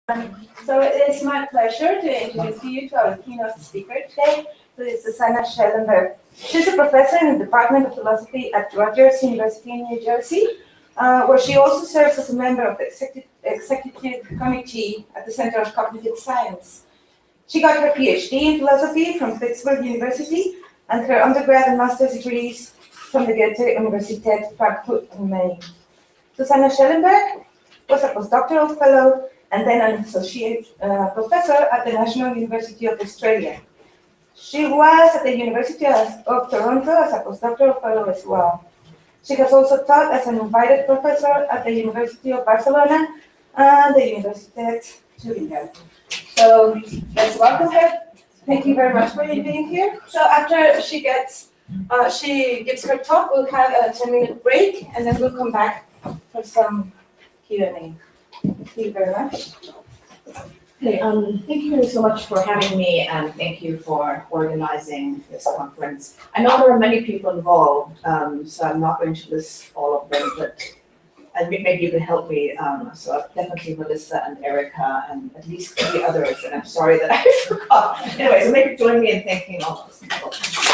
So it is my pleasure to introduce you to our keynote speaker today, who is Susanna Schellenberg. She's a professor in the Department of Philosophy at Rutgers University in New Jersey, where she also serves as a member of the executive committee at the Center of Cognitive Science. She got her PhD in philosophy from Pittsburgh University and her undergrad and master's degrees from the Goethe Universität Frankfurt am Main. Susanna Schellenberg was a postdoctoral fellow and then an associate professor at the National University of Australia. She was at the University of Toronto as a postdoctoral fellow as well. She has also taught as an invited professor at the University of Barcelona and the Universitat Tübingen. So let's welcome her. Thank you very much for being here. So after she gives her talk, we'll have a 10-minute break, and then we'll come back for some Q&A. Thank you very much. Okay, thank you so much for having me, and thank you for organizing this conference. I know there are many people involved, so I'm not going to list all of them, but maybe you can help me. So definitely Melissa and Erica and at least 3 others, and I'm sorry that I forgot. Anyway, so maybe join me in thanking all those people.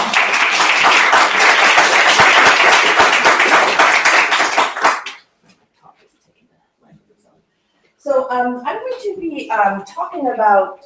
So I'm going to be talking about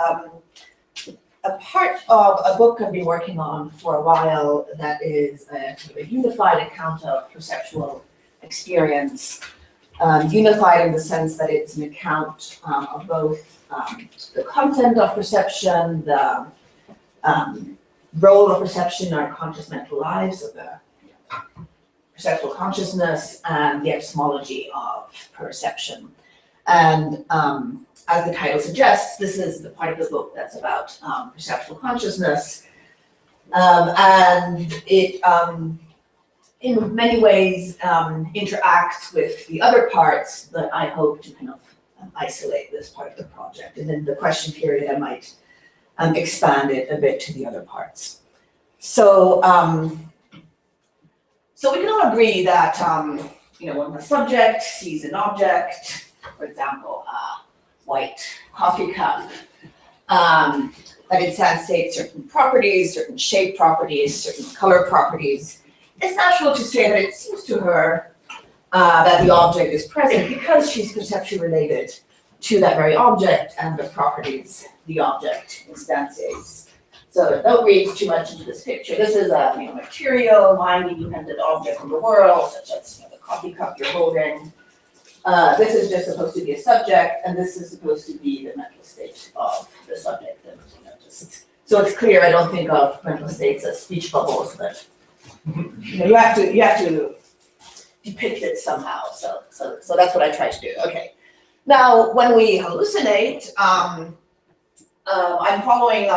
a part of a book I've been working on for a while that is a unified account of perceptual experience. Unified in the sense that it's an account of both the content of perception, the role of perception in our conscious mental lives, so the perceptual consciousness, and the epistemology of perception. And as the title suggests, this is the part of the book that's about perceptual consciousness. And it, in many ways, interacts with the other parts that I hope to kind of isolate this part of the project. And in the question period, I might expand it a bit to the other parts. So, so we can all agree that, when the subject sees an object, for example, a white coffee cup, that it sensates certain properties, certain shape properties, certain color properties. It's natural to say that it seems to her that the object is present because she's perceptually related to that very object and the properties the object instantiates. So don't read too much into this picture. This is a material, mind-independent object in the world, such as the coffee cup you're holding. This is just supposed to be a subject, and this is supposed to be the mental state of the subject. And, so it's clear I don't think of mental states as speech bubbles, but you have to depict it somehow. So that's what I try to do. Okay. Now, when we hallucinate, I'm following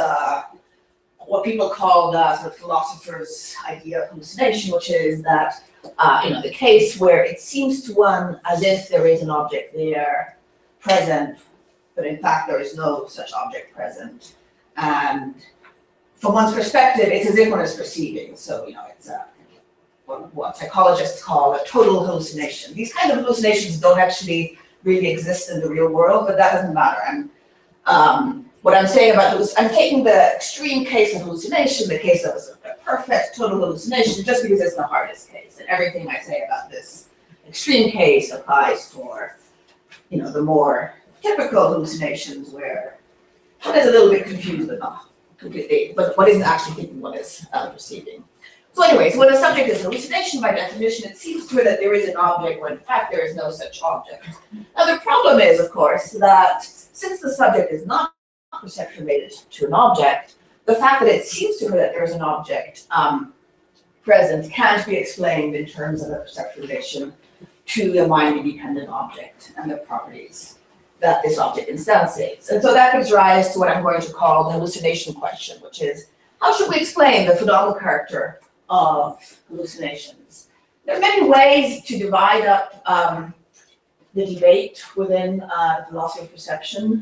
what people call the sort of philosopher's idea of hallucination, which is that the case where it seems to one as if there is an object there present, but in fact there is no such object present. And from one's perspective, it's as if one is perceiving. So, it's what psychologists call a total hallucination. These kinds of hallucinations don't actually really exist in the real world, but that doesn't matter. What I'm saying about I'm taking the extreme case of hallucination, the case of a perfect total hallucination, just because it's the hardest case. And everything I say about this extreme case applies for, the more typical hallucinations where one is a little bit confused, but not completely, but what isn't actually thinking what is perceiving. So anyways, when a subject is hallucination, by definition, it seems to her that there is an object when in fact there is no such object. Now the problem is, of course, that since the subject is not perception related to an object, the fact that it seems to her that there is an object present can't be explained in terms of a perceptual relation to the mind-independent object and the properties that this object instantiates. And so that gives rise to what I'm going to call the hallucination question, which is, how should we explain the phenomenal character of hallucinations? There are many ways to divide up the debate within the philosophy of perception,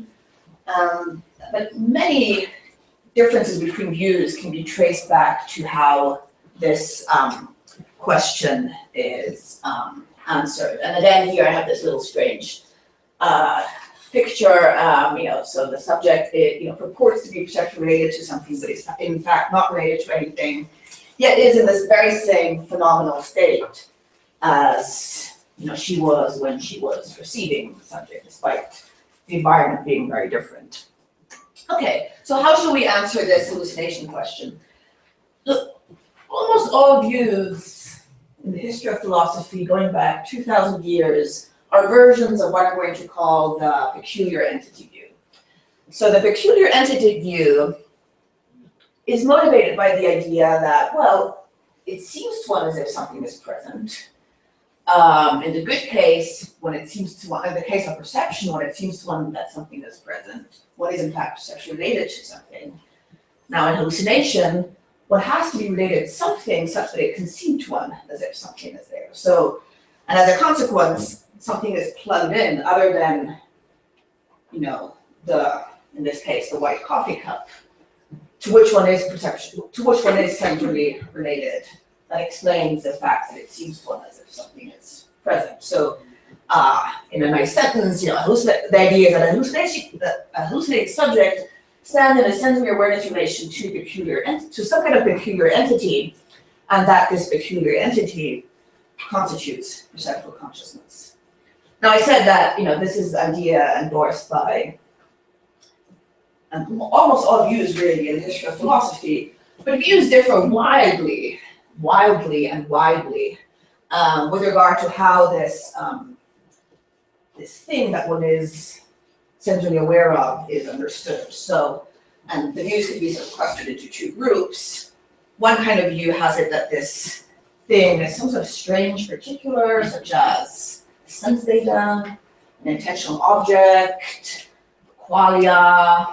but many differences between views can be traced back to how this question is answered. And again, here I have this little strange picture, so the subject, purports to be perceptually related to something, but is in fact not related to anything, yet is in this very same phenomenal state as, she was when she was perceiving the subject, despite the environment being very different. Okay, so how should we answer this hallucination question? Look, almost all views in the history of philosophy going back 2,000 years are versions of what I'm going to call the peculiar entity view. So the peculiar entity view is motivated by the idea that, well, it seems to one as if something is present. In the good case, when it seems to one, in the case of perception, when it seems to one that something is present, what is in fact perception related to something. Now in hallucination, what has to be related to something such that it can seem to one as if something is there. So, and as a consequence, something is plugged in other than, in this case, the white coffee cup, to which one is perception, to which one is centrally related. That explains the fact that it seems to one as if something is present. So, in a nice sentence, the idea is that a hallucinating subject stands in a sensory awareness relation to some kind of peculiar entity, and that this peculiar entity constitutes perceptual consciousness. Now, I said that this is the idea endorsed by almost all views really in the history of philosophy, but views differ wildly with regard to how this this thing that one is centrally aware of is understood. So, and the views can be sort of clustered into two groups. One kind of view has it that this thing is some sort of strange particular, such as sense data, an intentional object, qualia,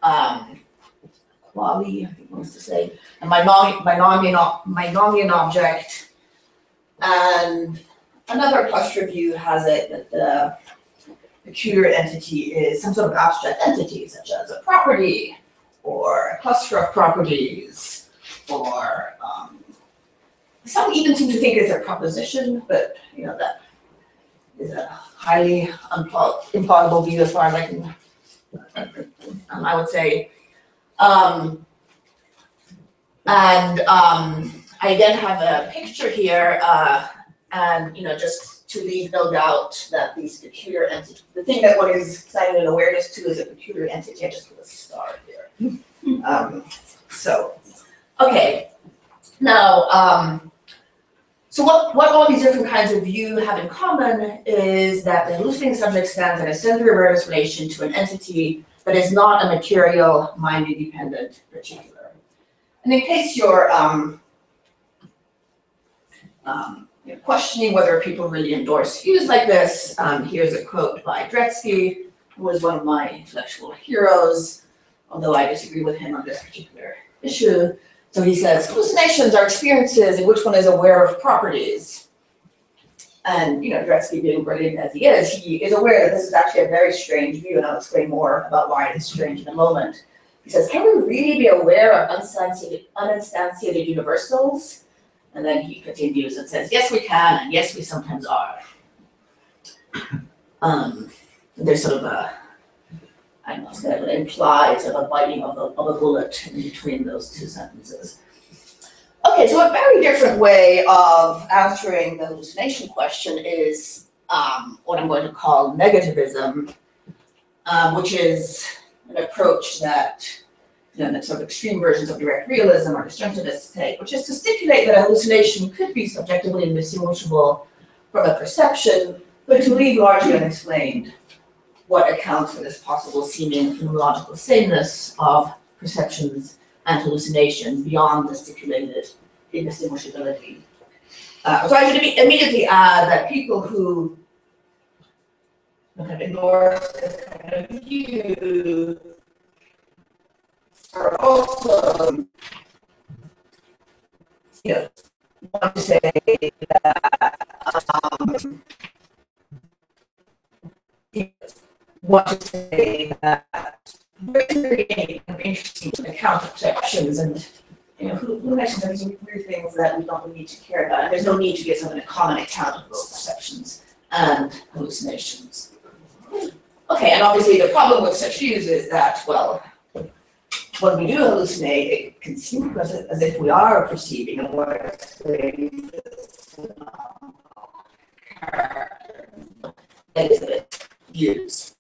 quali, I think one wants to say, a Meinomian object, and another cluster view has it that the peculiar entity is some sort of abstract entity, such as a property, or a cluster of properties, or some even seem to think it's a proposition, but that is a highly implausible view as far as I can, I would say. I again have a picture here, and just to leave no doubt that these peculiar entities, the thing that one is citing an awareness to is a peculiar entity. I just put a star here. Okay. Now, so what all these different kinds of view have in common is that the hallucinating subject stands in a sensory awareness relation to an entity that is not a material, mind-independent particular. And in case you're questioning whether people really endorse views like this, here's a quote by Dretske, who was one of my intellectual heroes, although I disagree with him on this particular issue. So he says, hallucinations are experiences in which one is aware of properties. And, Dretske, being brilliant as he is aware that this is actually a very strange view, and I'll explain more about why it is strange in a moment. He says, can we really be aware of uninstantiated universals? And then he continues and says, yes, we can, and yes, we sometimes are. There's sort of a, I don't know, it's kind of an implied sort of a biting of a bullet in between those two sentences. Okay, so a very different way of answering the hallucination question is what I'm going to call negativism, which is an approach that the sort of extreme versions of direct realism or disjunctivists take, which is to stipulate that a hallucination could be subjectively indistinguishable from a perception, but to leave largely unexplained what accounts for this possible seeming phenomenological sameness of perceptions and hallucinations beyond the stipulated indistinguishability. So I should immediately add that people who kind of endorse this kind of view are also, want to say that there's very interesting account of perceptions, and hallucinations are these weird things that we don't need to care about. And there's no need to give someone a common account of those perceptions and hallucinations. Okay, and obviously the problem with such views is that, well, when we do hallucinate, it can seem as if we are perceiving a word negativist views.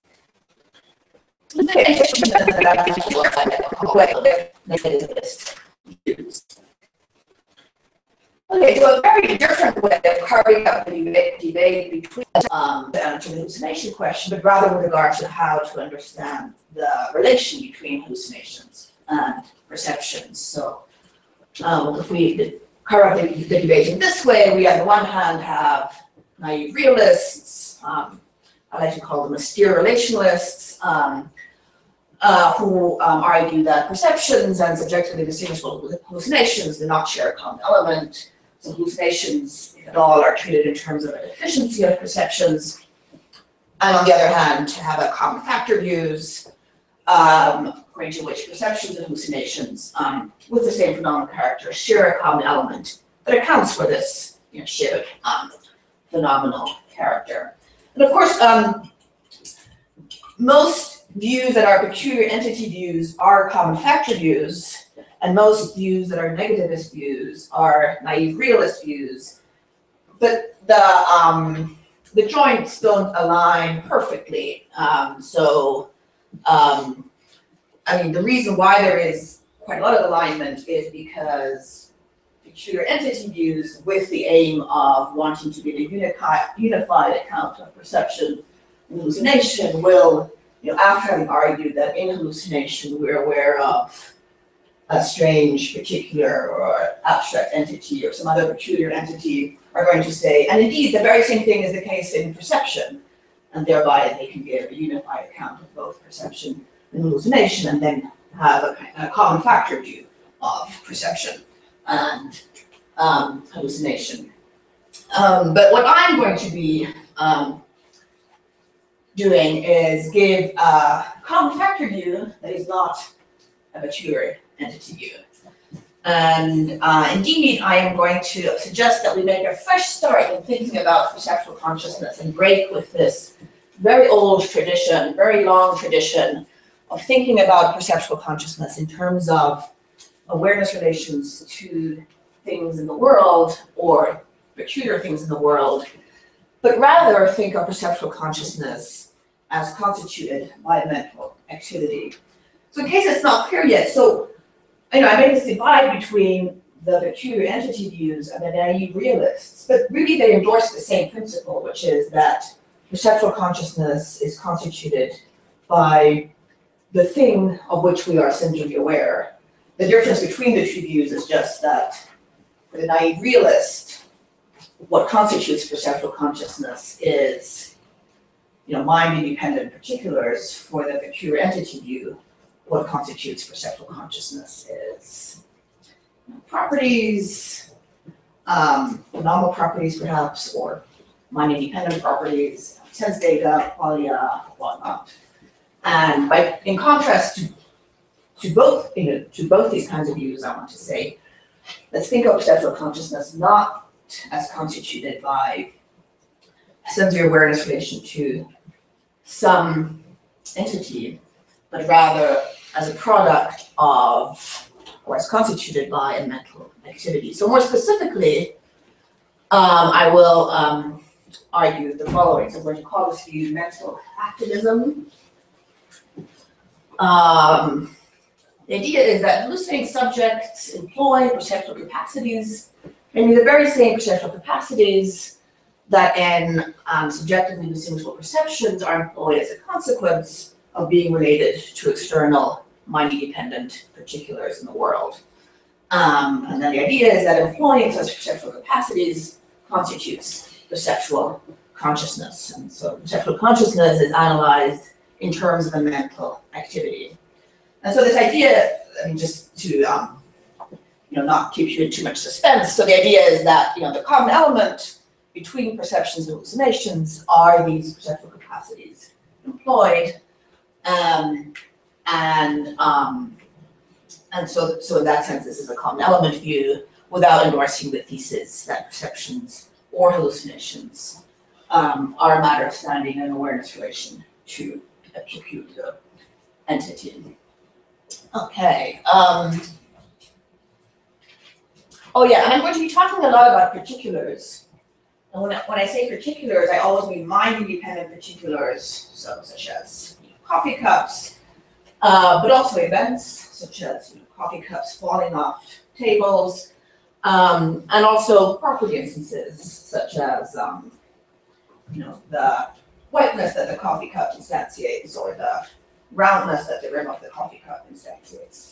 Negativist views. Okay, so a very different way of carving out the debate between the hallucination question, but rather with regard to how to understand the relation between hallucinations and perceptions. So if we carve out the debate in this way, we on the one hand have naive realists, I like to call them austere relationalists, who argue that perceptions and subjectively distinguishable hallucinations do not share a common element. So hallucinations, if at all, are treated in terms of a deficiency of perceptions. And on the other hand, have a common factor views, according to which perceptions and hallucinations with the same phenomenal character share a common element that accounts for this shared phenomenal character. And of course, most views that are peculiar entity views are common factor views, and most views that are negativist views are naive realist views. But the joints don't align perfectly. I mean, the reason why there is quite a lot of alignment is because peculiar entity views, with the aim of wanting to get a unified account of perception and hallucination, will, after having argued that in hallucination we're aware of a strange, particular, or abstract entity or some other peculiar entity, are going to say, and indeed the very same thing is the case in perception, and thereby they can give a unified account of both perception and hallucination, and then have a common factor view of perception and hallucination. But what I'm going to be doing is give a common factor view that is not a mature entity view. And indeed, I am going to suggest that we make a fresh start in thinking about perceptual consciousness and break with this very old tradition, very long tradition of thinking about perceptual consciousness in terms of awareness relations to things in the world or peculiar things in the world, but rather think of perceptual consciousness as constituted by mental activity. So in case it's not clear yet, so I made this divide between the peculiar entity views and the naive realists, but really they endorse the same principle, which is that perceptual consciousness is constituted by the thing of which we are centrally aware. The difference between the two views is just that for the naive realist, what constitutes perceptual consciousness is mind-independent particulars. For the peculiar entity view, what constitutes perceptual consciousness is properties, normal properties perhaps, or mind-independent properties, sense data, qualia, whatnot. And in contrast to both these kinds of views, I want to say, let's think of perceptual consciousness not as constituted by a sensory awareness relation to some entity, but rather as a product of, or as constituted by, a mental activity. So more specifically, I will argue the following. So I'm going to call this view mental activism. The idea is that hallucinating subjects employ perceptual capacities, namely the very same perceptual capacities that in subjectively distinguishable perceptions are employed as a consequence of being related to external mind-independent particulars in the world. And then the idea is that employing such perceptual capacities constitutes perceptual consciousness. And so perceptual consciousness is analyzed in terms of a mental activity. And so this idea, just to not keep you in too much suspense, so the idea is that the common element between perceptions and hallucinations are these perceptual capacities employed, and so in that sense, this is a common element view without endorsing the thesis that perceptions or hallucinations are a matter of standing in an awareness relation to a peculiar entity. Okay. Oh yeah, and I'm going to be talking a lot about particulars. And when I say particulars, I always mean mind-independent particulars, so such as coffee cups, but also events such as coffee cups falling off tables, and also property instances such as the whiteness that the coffee cup instantiates or the roundness that the rim of the coffee cup instantiates.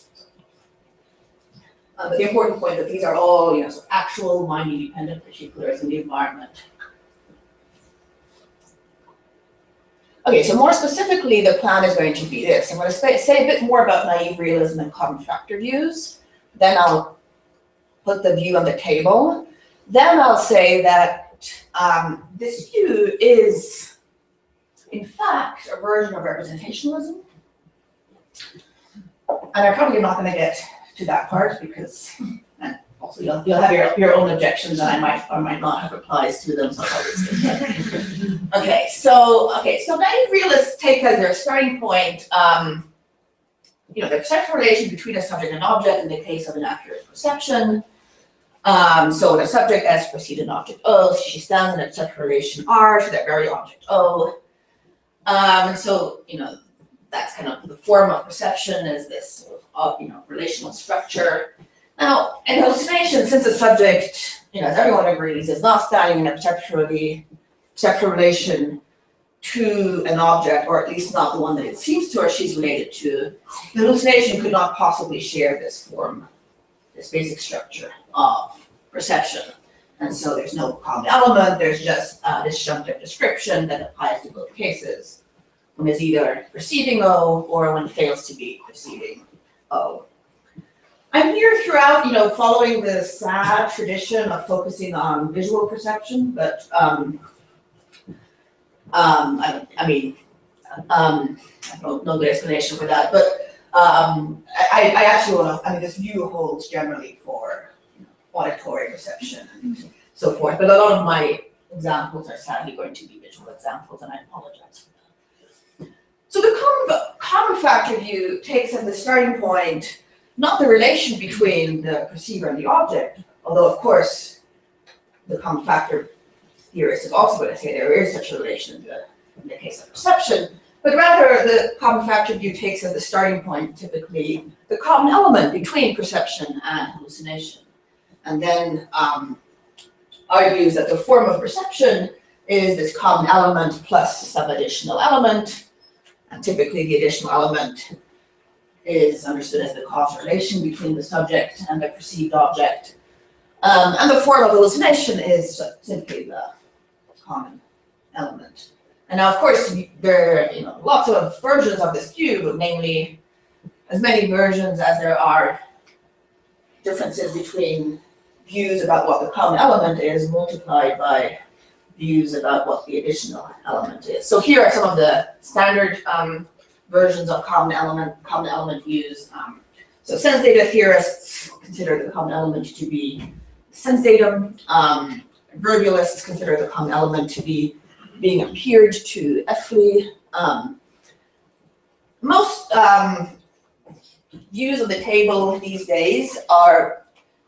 But the important point that these are all sort of actual mind-independent particulars in the environment. Okay, so more specifically, the plan is going to be this. I'm going to say a bit more about naive realism and common factor views. Then I'll put the view on the table. Then I'll say that this view is, in fact, a version of representationalism. And I'm probably not going to get to that part because, and also you'll have your own objections, and I might or might not have replies to them. So okay, so naive realists take as their starting point, the perceptual relation between a subject and object in the case of an accurate perception. So the subject S perceived an object O, so she stands in a perceptual relation R to that very object O. So that's kind of the form of perception is this sort of relational structure. Now, in hallucination, since the subject, as everyone agrees, is not standing in a perceptual relation to an object, or at least not the one that it seems to or she's related to, the hallucination could not possibly share this form, this basic structure of perception. And so there's no common element, there's just disjunctive description that applies to both cases. One is either perceiving O or one fails to be perceiving O. I'm here throughout, following the sad tradition of focusing on visual perception, but I don't know the explanation for that, but I actually want to, this view holds generally for auditory perception and so forth, but a lot of my examples are sadly going to be visual examples, and I apologize for that. So the common factor view takes as the starting point not the relation between the perceiver and the object, although of course the common factor theorist is also going to say there is such a relation in the case of perception, but rather the common factor view takes as the starting point typically the common element between perception and hallucination, and then argues that the form of perception is this common element plus some additional element, and typically the additional element is understood as the causal relation between the subject and the perceived object. And the form of hallucination is simply the common element. And now, of course, there are lots of versions of this view, but namely as many versions as there are differences between views about what the common element is multiplied by views about what the additional element is. So here are some of the standard versions of common element views. So sense data theorists consider the common element to be sense datum. Verbalists consider the common element to be being appeared to Effley. Most views of the table these days are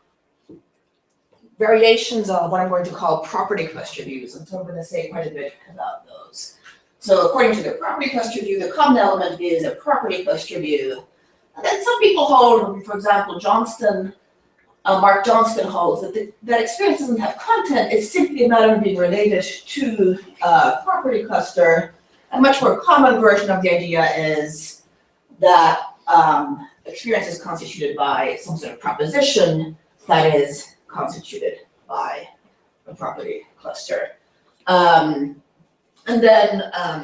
variations of what I'm going to call property cluster views, and so I'm going to say quite a bit about those. So according to the property cluster view, the common element is a property cluster view. And then some people hold, for example, Mark Johnston holds that experience doesn't have content, it's simply a matter of being related to a property cluster. A much more common version of the idea is that experience is constituted by some sort of proposition that is constituted by a property cluster. And then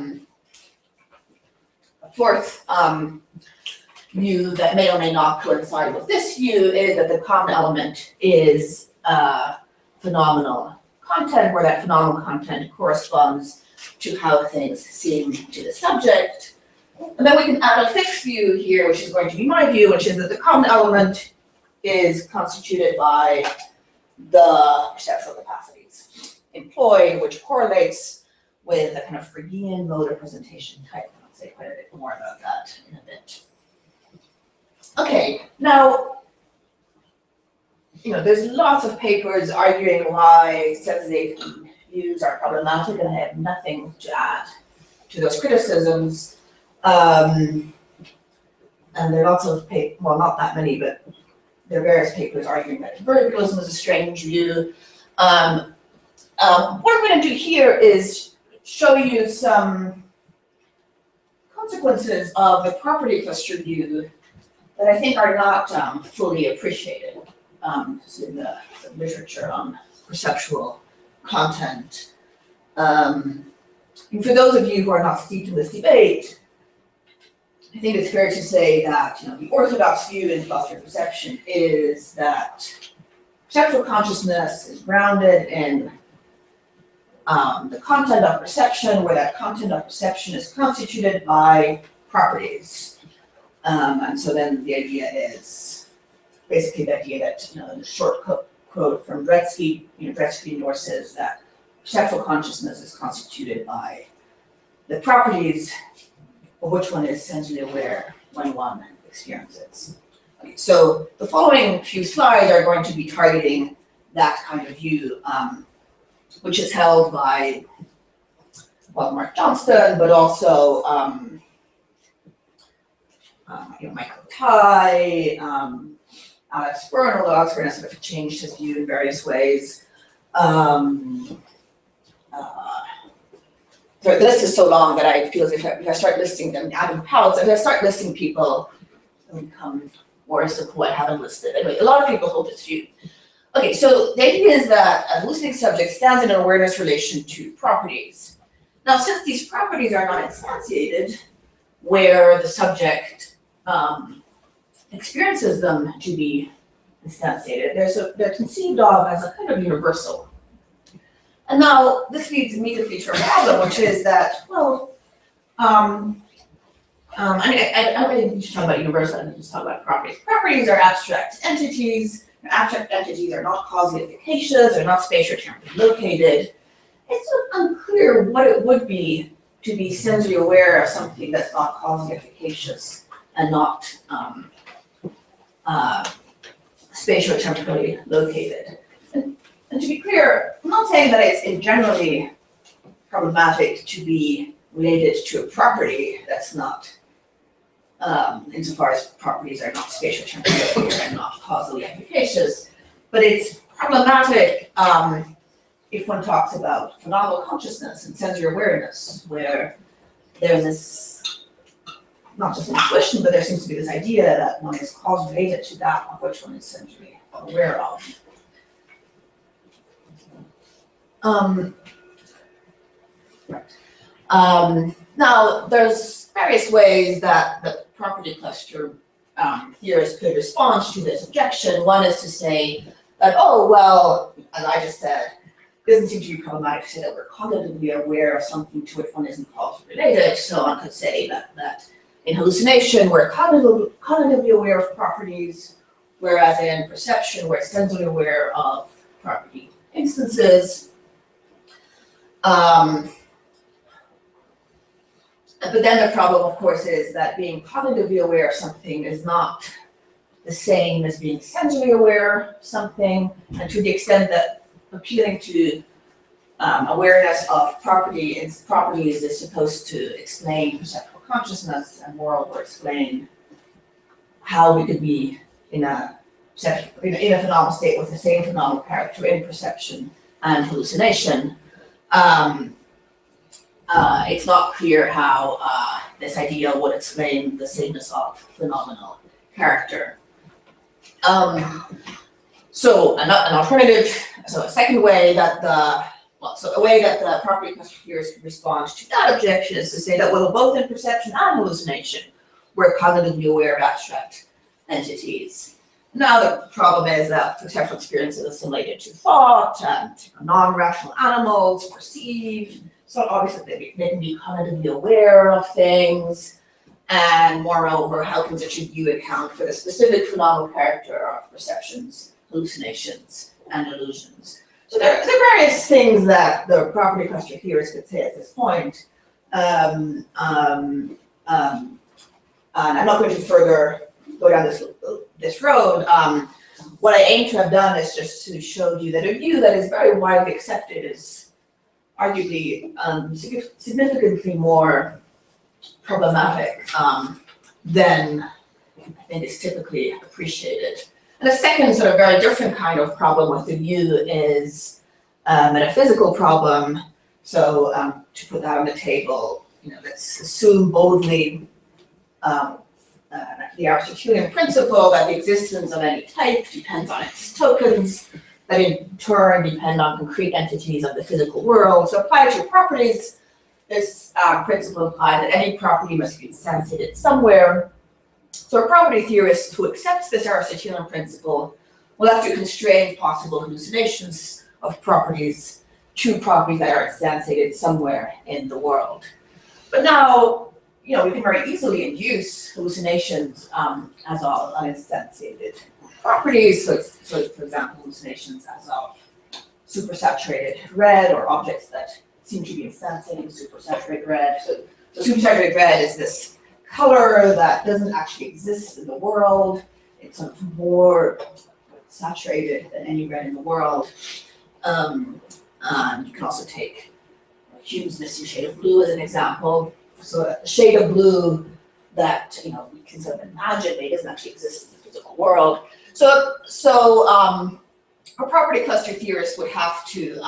a fourth view that may or may not coincide with this view is that the common element is phenomenal content, where that phenomenal content corresponds to how things seem to the subject. And then we can add a fifth view here, which is going to be my view, which is that the common element is constituted by the perceptual capacities employed, which correlates with a kind of Phrygian mode representation type say quite a bit more about that in a bit. Okay, now, there's lots of papers arguing why sensate views are problematic, and I have nothing to add to those criticisms. And there are lots of well, not that many, but there are various papers arguing that verticalism is a strange view. What I'm going to do here is show you some consequences of the property cluster view that I think are not fully appreciated in the literature on perceptual content. And for those of you who are not steeped in this debate, I think it's fair to say that the orthodox view in philosophy of perception is that perceptual consciousness is grounded in the content of perception, where that content of perception is constituted by properties. And so then the idea is basically the idea that, in the short quote from Dretske, Dretske endorses that perceptual consciousness is constituted by the properties of which one is sensually aware when one experiences. Okay, so the following few slides are going to be targeting that kind of view, which is held by, well, Mark Johnston, but also Michael Tai, Alex Byrne, although Alex Byrne has sort of changed his view in various ways. The list is so long that I feel as if I start listing them, Adam Powell, if I start listing people, it'll become worse of who I haven't listed. Anyway, a lot of people hold this view. Okay, so the idea is that a hallucinating subject stands in an awareness relation to properties. Now, since these properties are not instantiated, where the subject experiences them to be instantiated, they're conceived of as a kind of universal. And now this leads immediately to a problem, which is that, well, I don't really need to talk about universal, I need to talk about properties. Properties are abstract entities. Abstract entities are not causally efficacious, they're not spatiotemporally located. It's sort of unclear what it would be to be sensory aware of something that's not causally efficacious and not spatiotemporally located. And to be clear, I'm not saying that it's generally problematic to be related to a property that's not, insofar as properties are not spatiotemporally and not causally efficacious, but it's problematic if one talks about phenomenal consciousness and sensory awareness, where there's this, not just an intuition, but there seems to be this idea that one is cause related to that of which one is sensory aware of. Now, there's various ways that the property cluster theorists could respond to this objection. One is to say that, oh, well, as I just said, it doesn't seem to be problematic to say that we're cognitively aware of something to which one isn't causally related. So one could say that in hallucination, we're cognitively aware of properties, whereas in perception, we're sensibly aware of property instances. But then the problem, of course, is that being cognitively aware of something is not the same as being sensibly aware of something, and to the extent that appealing to awareness of properties is supposed to explain perceptual consciousness and moreover explain how we could be in a phenomenal state with the same phenomenal character in perception and hallucination. It's not clear how this idea would explain the sameness of phenomenal character. So a second way that a way that the property cluster theorists could respond to that objection is to say that, well, both in perception and hallucination, we're cognitively aware of abstract entities. Now the problem is that perceptual experience is assimilated to thought, and non-rational animals perceive. So obviously they can be cognitively aware of things, and moreover, how can such a view account for the specific phenomenal character of perceptions, hallucinations, and illusions? So there are various things that the property cluster theorists could say at this point. And I'm not going to further go down this road. What I aim to have done is just to show you that a view that is very widely accepted is arguably significantly more problematic than I think is typically appreciated. And a second sort of very different kind of problem with the view is a metaphysical problem. So to put that on the table, let's assume boldly the Aristotelian principle that the existence of any type depends on its tokens, that in turn depend on concrete entities of the physical world. So applied to properties, this principle implies that any property must be instantiated somewhere. So a property theorist who accepts this Aristotelian principle will have to constrain possible hallucinations of properties to properties that are instantiated somewhere in the world. But now, we can very easily induce hallucinations as of uninstantiated properties. So for example, hallucinations as of supersaturated red or objects that seem to be instantiating supersaturated red. So supersaturated red is this color that doesn't actually exist in the world. It's sort of more saturated than any red in the world. And you can also take Hume's missing shade of blue as an example. So a shade of blue that we can sort of imagine, but it doesn't actually exist in the physical world. So a property cluster theorist would have to,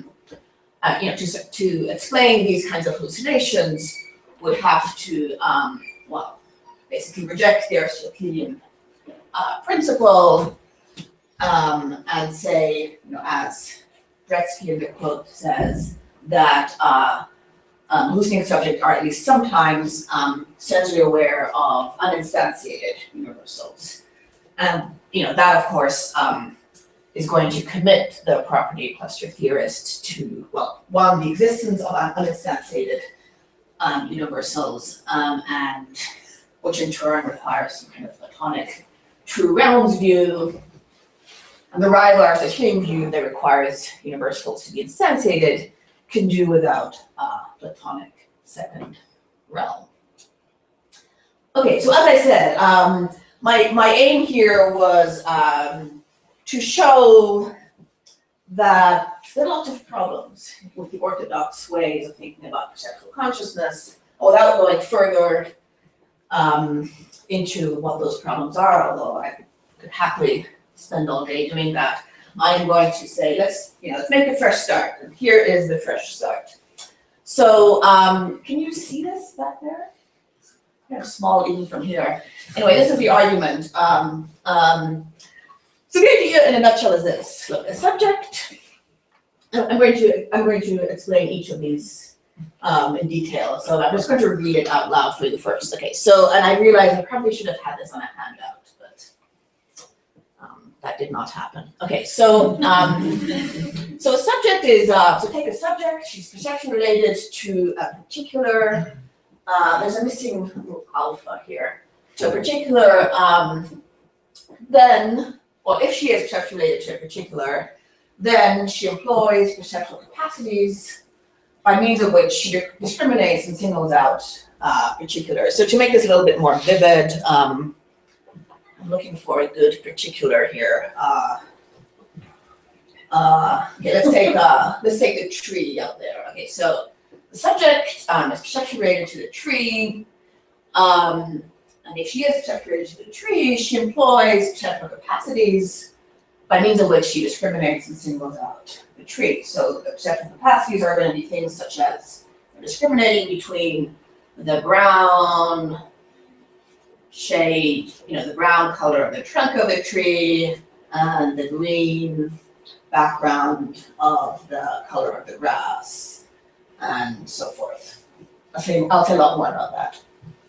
to explain these kinds of hallucinations, would have to, basically reject the Aristotelian principle and say, as Bretsky in the quote says, that hallucinating subjects are at least sometimes sensory aware of uninstantiated universals. And that of course is going to commit the property cluster theorist to, one, the existence of uninstantiated universals, and which in turn requires some kind of Platonic true realms view. And the rival Aristotelian view that requires universals to be instantiated can do without Platonic second realm. Okay, so as I said, my aim here was to show that there are lots of problems with the orthodox ways of thinking about perceptual consciousness, without going further into what those problems are, although I could happily spend all day doing that. I'm going to say, let's make a fresh start. And here is the fresh start. So can you see this back there? Kind of small even from here. Anyway, this is the argument. So the idea in a nutshell is this. Look, a subject, I'm going to explain each of these in detail. So I'm just going to read it out loud for you first. Okay, so, and I realize I probably should have had this on a handout, but that did not happen. Okay, so so a subject is, so take a subject, she's perception related to a particular, there's a missing alpha here, to a particular, then, well, if she is perception related to a particular, then she employs perceptual capacities by means of which she discriminates and singles out particular. So to make this a little bit more vivid, I'm looking for a good particular here. Okay, let's take the tree out there. Okay, so the subject is perception related to the tree, and if she is perception related to the tree, she employs perceptual capacities by means of which she discriminates and singles out the tree. So the perceptual capacities are going to be things such as discriminating between the brown shade, the brown color of the trunk of the tree and the green background of the color of the grass and so forth. I'll say a lot more about that.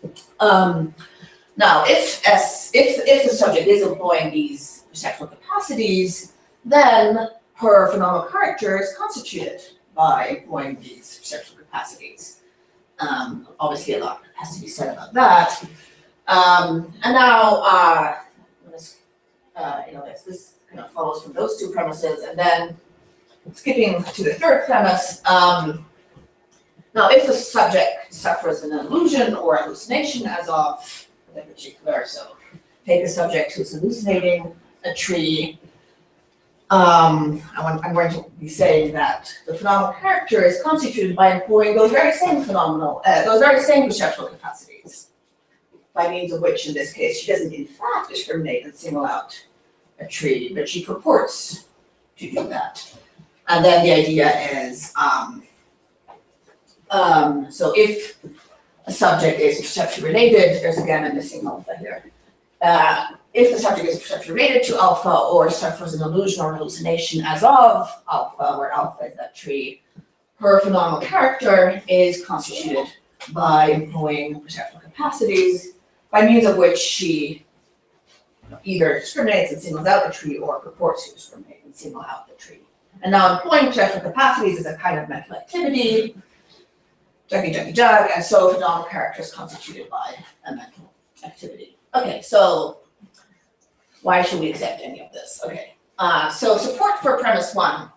Now, if the subject is employing these perceptual capacities, then her phenomenal character is constituted by employing these perceptual capacities. Obviously, a lot has to be said about that. And now, this kind of follows from those two premises, and then skipping to the third premise, the Now, if the subject suffers an illusion or hallucination as of the particular, so take a subject who's hallucinating a tree. I'm going to be saying that the phenomenal character is constituted by employing those very same perceptual capacities, by means of which, in this case, she doesn't in fact discriminate and single out a tree, but she purports to do that. And then the idea is, so if a subject is perceptually related, there's again a missing alpha here. If the subject is perceptually related to alpha or suffers an illusion or hallucination as of alpha, where alpha is that tree, her phenomenal character is constituted by employing perceptual capacities by means of which she either discriminates and singles out the tree or purports to discriminate and single out the tree. And now employing perceptual capacities is a kind of mental activity, and so phenomenal character is constituted by a mental activity. Okay, so why should we accept any of this? Okay, so support for premise one.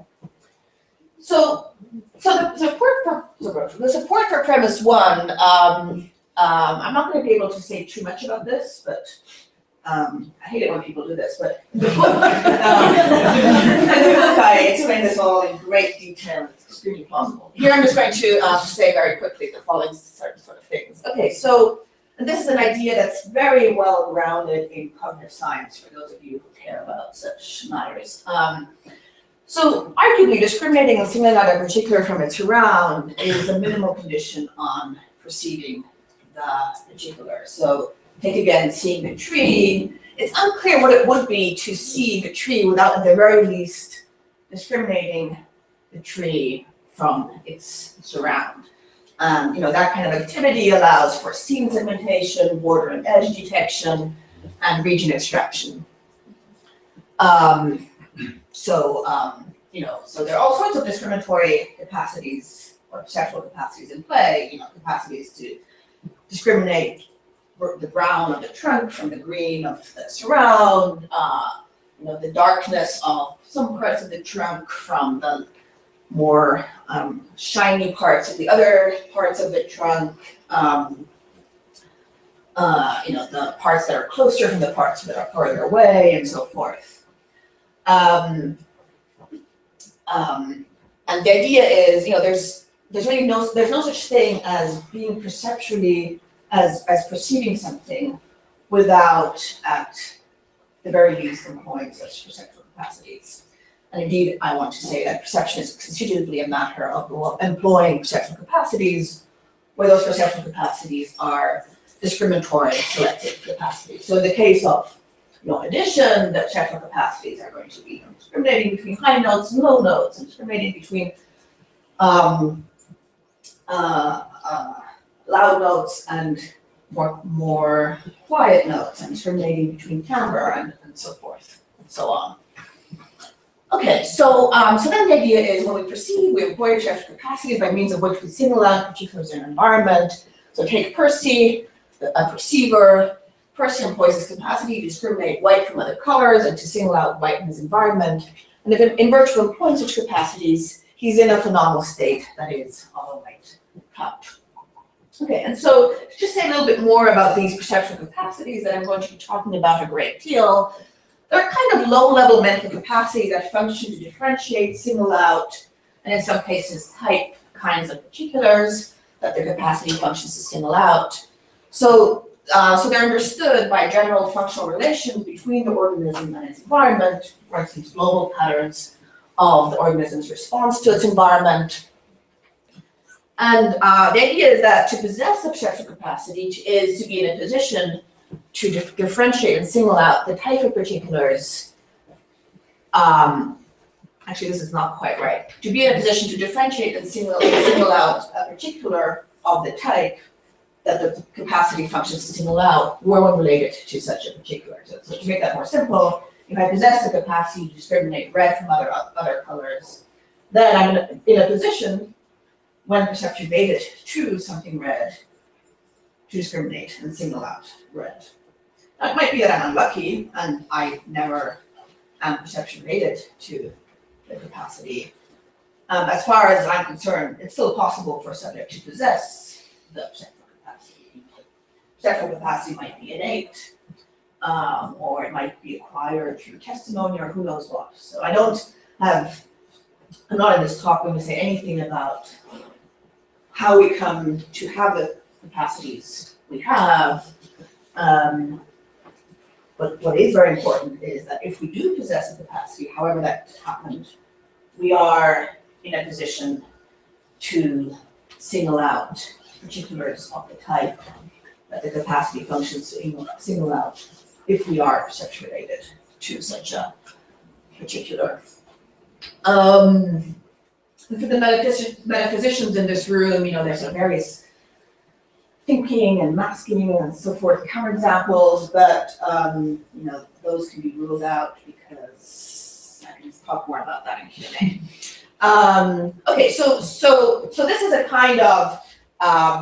So the support for premise one, I'm not going to be able to say too much about this, but I hate it when people do this, but in the book, I explain this all in great detail. It's extremely plausible. Here I'm just going to say very quickly the following certain sort of things. Okay, so and this is an idea that's very well grounded in cognitive science for those of you who care about such matters. So arguably, discriminating and singling out a particular from its surround is a minimal condition on perceiving the particular. So take again, seeing the tree. It's unclear what it would be to see the tree without, at the very least, discriminating the tree from its surround. That kind of activity allows for scene segmentation, border and edge detection, and region extraction. So there are all sorts of discriminatory capacities or perceptual capacities in play. Capacities to discriminate the brown of the trunk from the green of the surround. The darkness of some parts of the trunk from the more shiny parts of the other parts of the trunk. The parts that are closer from the parts that are further away, and so forth. And the idea is, there's really no such thing as being perceptually as perceiving something without, at the very least, employing such perceptual capacities. And indeed, I want to say that perception is constitutively a matter of employing perceptual capacities, where those perceptual capacities are discriminatory, selective capacities. So in the case of addition, the perceptual capacities are going to be discriminating between high notes and low notes, and discriminating between loud notes and more quiet notes, and discriminating between timbre and so forth, and so on. Okay, so then the idea is when we perceive, we employ perceptual capacities by means of which we single out particulars in an environment. So take Percy, a perceiver. Percy employs his capacity to discriminate white from other colors and to single out white in his environment. And if in virtue of employing such capacities, he's in a phenomenal state that is of a white cup. Okay, and so to just say a little bit more about these perceptual capacities that I'm going to be talking about a great deal, they're kind of low-level mental capacities that function to differentiate, single out, and in some cases type kinds of particulars that their capacity functions to single out. So they're understood by general functional relations between the organism and its environment, for instance, global patterns of the organism's response to its environment. And the idea is that to possess a perceptual capacity is to be in a position to differentiate and single out the type of particulars. Actually, this is not quite right. To be in a position to differentiate and single out a particular of the type that the capacity functions to single out were one related to such a particular. So to make that more simple, if I possess the capacity to discriminate red from other colors, then I'm in a position, when perception related to something red, to discriminate and single out red. Now, it might be that I'm unlucky and I never am perception related to the capacity as far as I'm concerned, it's still possible for a subject to possess the perceptual capacity. Perceptual capacity might be innate, or it might be acquired through testimony or who knows what. So I'm not in this talk going to say anything about how we come to have the capacities we have. But what is very important is that if we do possess a capacity, however that happened, we are in a position to single out particulars of the type that the capacity functions single out if we are perceptually related to such a particular. For the metaphysicians in this room, there's various thinking and masking and so forth counterexamples, but those can be ruled out because I can talk more about that in Q&A. Okay, so this is a kind of I'm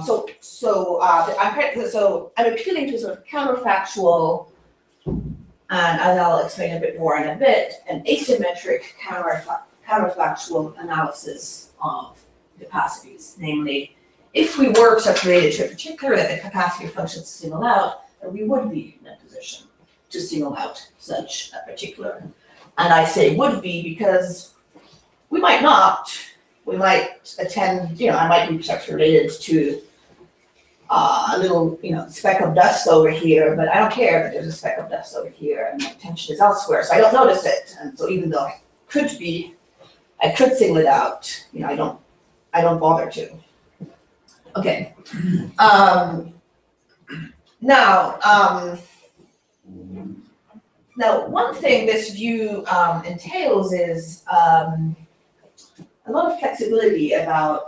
appealing to sort of counterfactual, and as I'll explain a bit more in a bit, an asymmetric counterfactual analysis of capacities. Namely, if we were related to a particular that the capacity functions single out, then we would be in a position to single out such a particular. And I say would be because we might not. We might attend, I might be perceptually related to a little, speck of dust over here, but I don't care that there's a speck of dust over here and my attention is elsewhere, so I don't notice it. And so even though I could single it out, I don't bother to. Okay. Now, one thing this view entails is a lot of flexibility about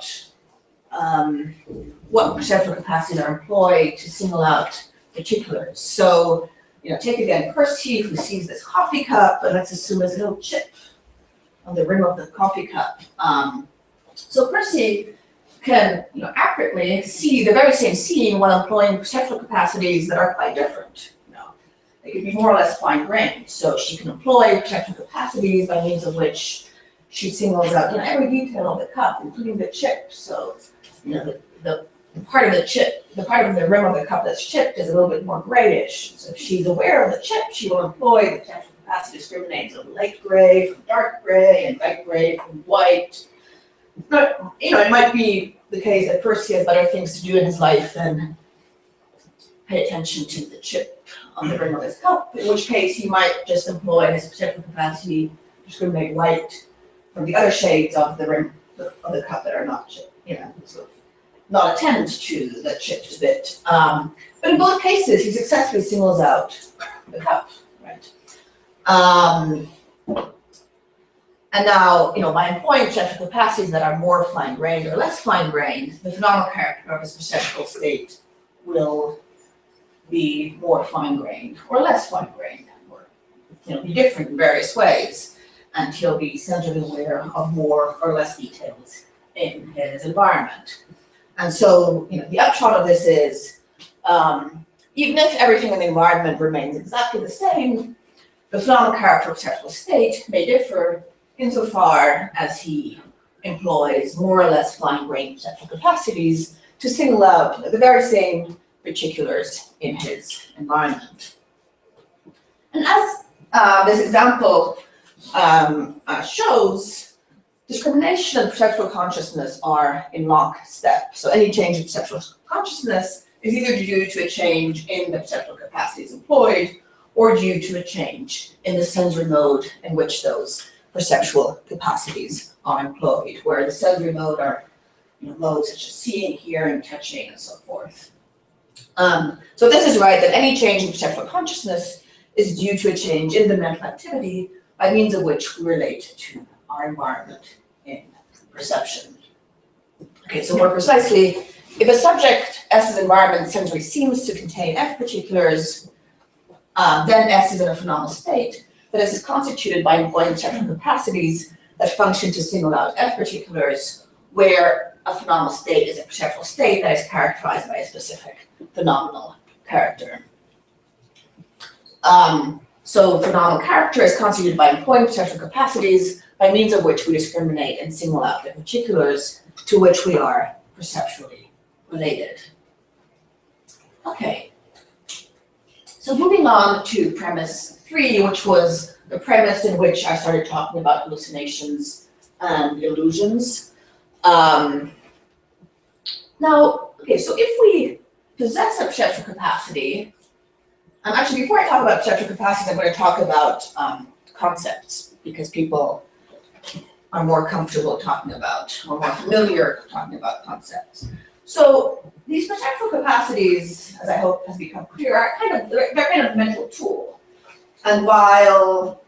what perceptual capacities are employed to single out particulars. So, take again Percy, who sees this coffee cup, and let's assume there's a little chip on the rim of the coffee cup. So Percy can, accurately see the very same scene while employing perceptual capacities that are quite different. They could be more or less fine-grained. So she can employ perceptual capacities by means of which she singles out every detail of the cup, including the chip. So, the part of the chip, the part of the rim of the cup that's chipped is a little bit more grayish. So if she's aware of the chip, she will employ the perceptual capacity to discriminate so light gray from dark gray and light gray from white. But, it might be the case that Percy has better things to do in his life than pay attention to the chip on the rim of his cup, in which case he might just employ his perceptual capacity to discriminate white from the other shades of the rim of the cup that are not chipped, sort of not attend to the chipped bit. But in both cases, he successfully singles out the cup, right? And now, by employing perceptual capacities that are more fine-grained or less fine-grained, the phenomenal character of his perceptual state will be more fine-grained or less fine-grained, or be different in various ways. And he'll be centrally aware of more or less details in his environment. And so, the upshot of this is, even if everything in the environment remains exactly the same, the phenomenal character of perceptual state may differ insofar as he employs more or less fine-grained perceptual capacities to single out the very same particulars in his environment. And as this example shows, discrimination and perceptual consciousness are in lockstep. So any change in perceptual consciousness is either due to a change in the perceptual capacities employed or due to a change in the sensory mode in which those perceptual capacities are employed, where the sensory mode are modes such as seeing, hearing, touching, and so forth. So this is right, that any change in perceptual consciousness is due to a change in the mental activity by means of which we relate to our environment in perception. Okay, so more precisely, if a subject S's environment essentially seems to contain F particulars, then S is in a phenomenal state that is constituted by employing perceptual capacities that function to single out F particulars, where a phenomenal state is a perceptual state that is characterized by a specific phenomenal character. So phenomenal character is constituted by employing perceptual capacities by means of which we discriminate and single out the particulars to which we are perceptually related. Okay, so moving on to premise 3, which was the premise in which I started talking about hallucinations and illusions. Now, okay, so if we possess a perceptual capacity, actually before I talk about perceptual capacities, I'm going to talk about concepts, because people are more comfortable talking about, or more familiar talking about concepts. So these perceptual capacities, as I hope has become clear, are they're kind of mental tool. And while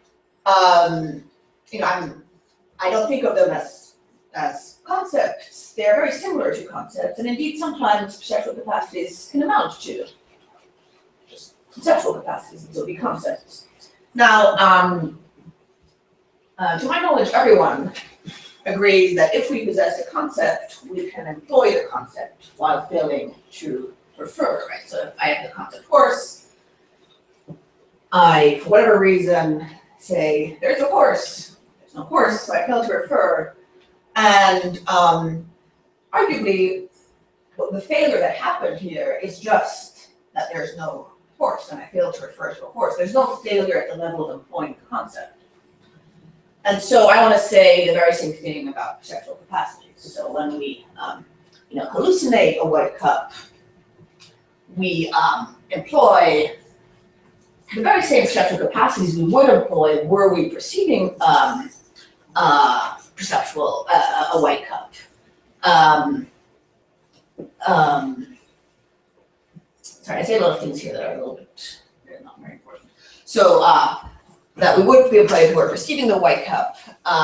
I don't think of them as concepts, they're very similar to concepts, and indeed sometimes perceptual capacities can amount to just conceptual capacities, and so be concepts. Now, to my knowledge, everyone agrees that if we possess a concept, we can employ the concept while failing to refer, right? So if I have the concept horse, I, for whatever reason, say, there's a horse. There's no horse, so I fail to refer. And arguably, the failure that happened here is just that there's no horse, and I fail to refer to a horse. There's no failure at the level of employing the concept. And so I want to say the very same thing about perceptual capacities. So when we hallucinate a white cup, we employ the very same perceptual capacities we would employ were we perceiving perceptual a white cup. Sorry, I say a lot of things here that are a little bit, they're not very important. So that we would be employed who are perceiving the white cup,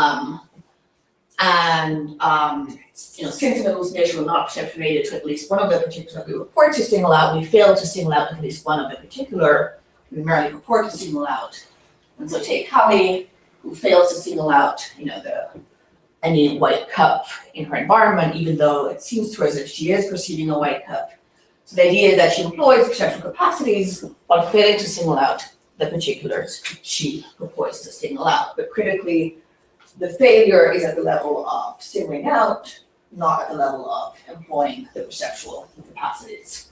since an hallucination will not perceptually related to at least one of the particular we report to single out, we fail to single out at least one of the particular we merely report to single out. And so take Holly, who fails to single out, any white cup in her environment, even though it seems to her as if she is perceiving a white cup. So the idea is that she employs perceptual capacities while failing to single out the particulars she purports to single out. But critically, the failure is at the level of singling out, not at the level of employing the perceptual capacities.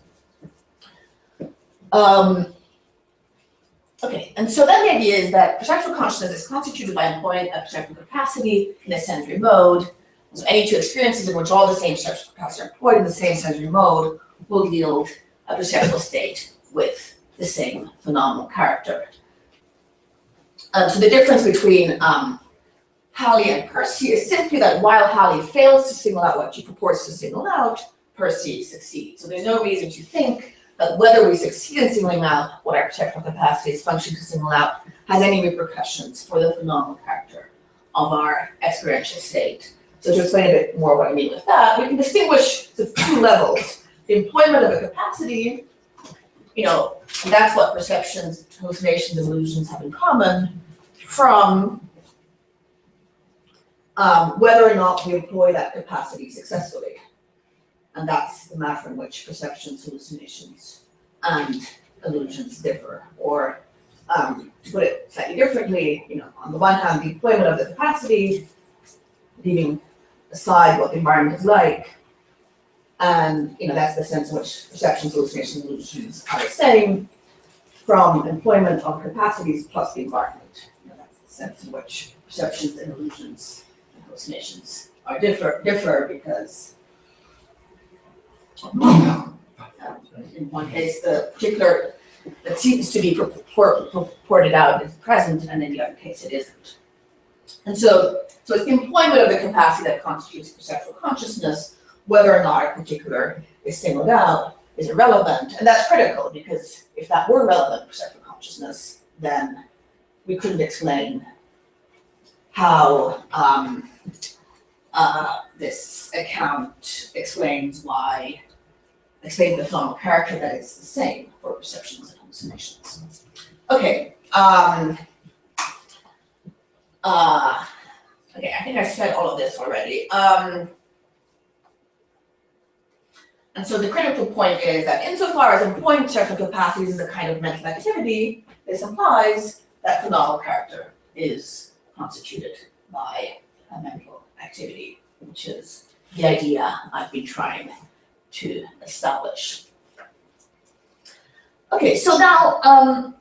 Okay, and so then the idea is that perceptual consciousness is constituted by employing a perceptual capacity in a sensory mode. So any two experiences in which all the same perceptual capacities are employed in the same sensory mode will yield a perceptual state with the same phenomenal character. So the difference between Hallie and Percy is simply that while Hallie fails to single out what she purports to single out, Percy succeeds. So there's no reason to think that whether we succeed in singling out what our perceptual capacities function to single out has any repercussions for the phenomenal character of our experiential state. So to explain a bit more what I mean with that, we can distinguish the two levels. The employment of a capacity, and that's what perceptions, hallucinations, and illusions have in common, from whether or not we employ that capacity successfully. And that's the matter in which perceptions, hallucinations, and illusions differ. Or to put it slightly differently, on the one hand, the employment of the capacity, leaving aside what the environment is like, and that's the sense in which perceptions, hallucinations, and illusions are the same, from employment of capacities plus the environment. That's the sense in which perceptions and illusions and hallucinations are differ because in one case the particular that seems to be purported out is present, and in the other case it isn't. And so it's the employment of the capacity that constitutes perceptual consciousness. Whether or not a particular is singled out is irrelevant, and that's critical because if that were relevant perceptual consciousness, then we couldn't explain how this account explains the phenomenal character that is the same for perceptions and hallucinations. Okay. Okay, I think I said all of this already. And so the critical point is that insofar as employing perceptual capacities is a kind of mental activity, this implies that phenomenal character is constituted by a mental activity, which is the idea I've been trying to establish. Okay, so now,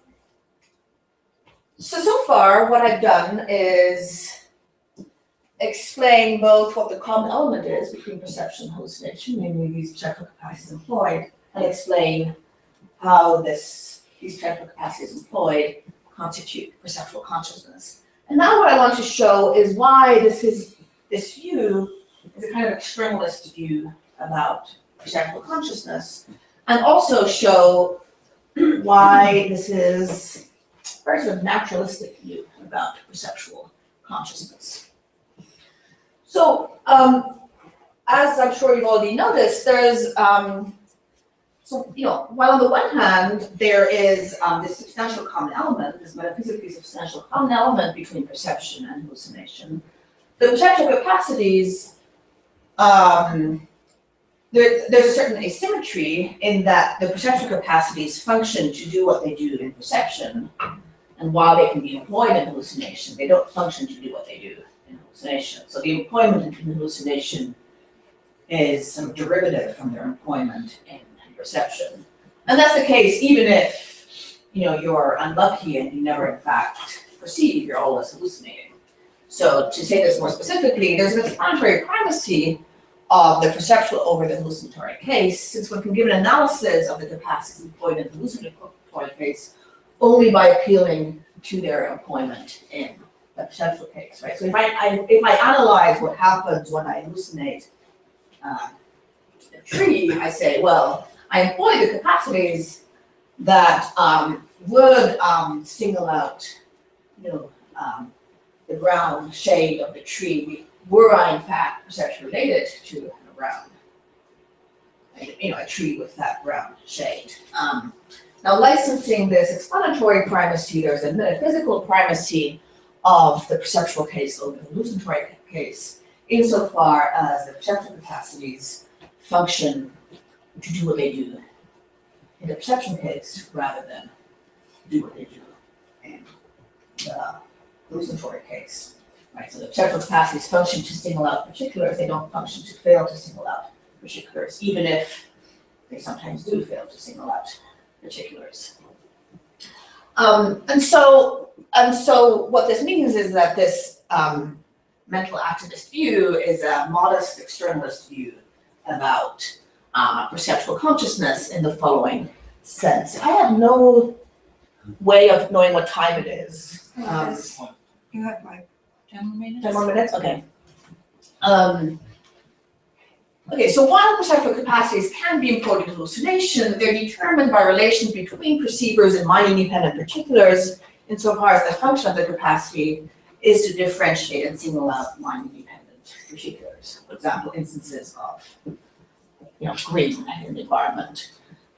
so far what I've done is explain both what the common element is between perception and hallucination, namely these perceptual capacities employed, and explain how these perceptual capacities employed constitute perceptual consciousness. And now what I want to show is why this view is a kind of externalist view about perceptual consciousness, and also show why this is a very sort of naturalistic view about perceptual consciousness. So, as I'm sure you've already noticed, there's while on the one hand there is this substantial common element, this metaphysically substantial common element between perception and hallucination, the perceptual capacities, there's a certain asymmetry in that the perceptual capacities function to do what they do in perception, and while they can be employed in hallucination, they don't function to do what they do in hallucination. So the employment in hallucination is some derivative from their employment in perception. And that's the case even if you're unlucky and you never in fact perceive, you're always hallucinating. So to say this more specifically, there's an explanatory primacy of the perceptual over the hallucinatory case, since one can give an analysis of the capacities employed in the hallucinatory case only by appealing to their employment in the perceptual case, right? So if I analyze what happens when I hallucinate a tree, I say, well, I employ the capacities that would single out, the brown shade of the tree, were I in fact perceptually related to a brown, a tree with that brown shade. Now, licensing this explanatory primacy, there's a metaphysical primacy of the perceptual case over the hallucinatory case, insofar as the perceptual capacities function to do what they do in the perception case rather than do what they do in the hallucinatory case. Right? So the perceptual capacities function to single out particulars, they don't function to fail to single out particulars, even if they sometimes do fail to single out particulars. And so what this means is that this mental activist view is a modest externalist view about perceptual consciousness in the following sense. I have no way of knowing what time it is. You have like 10 minutes. 10 more minutes? Okay. Okay, so while perceptual capacities can be employed in hallucination, they're determined by relations between perceivers and mind-independent particulars, insofar as the function of the capacity is to differentiate and single out mind-independent particulars. For example, instances of green in the environment.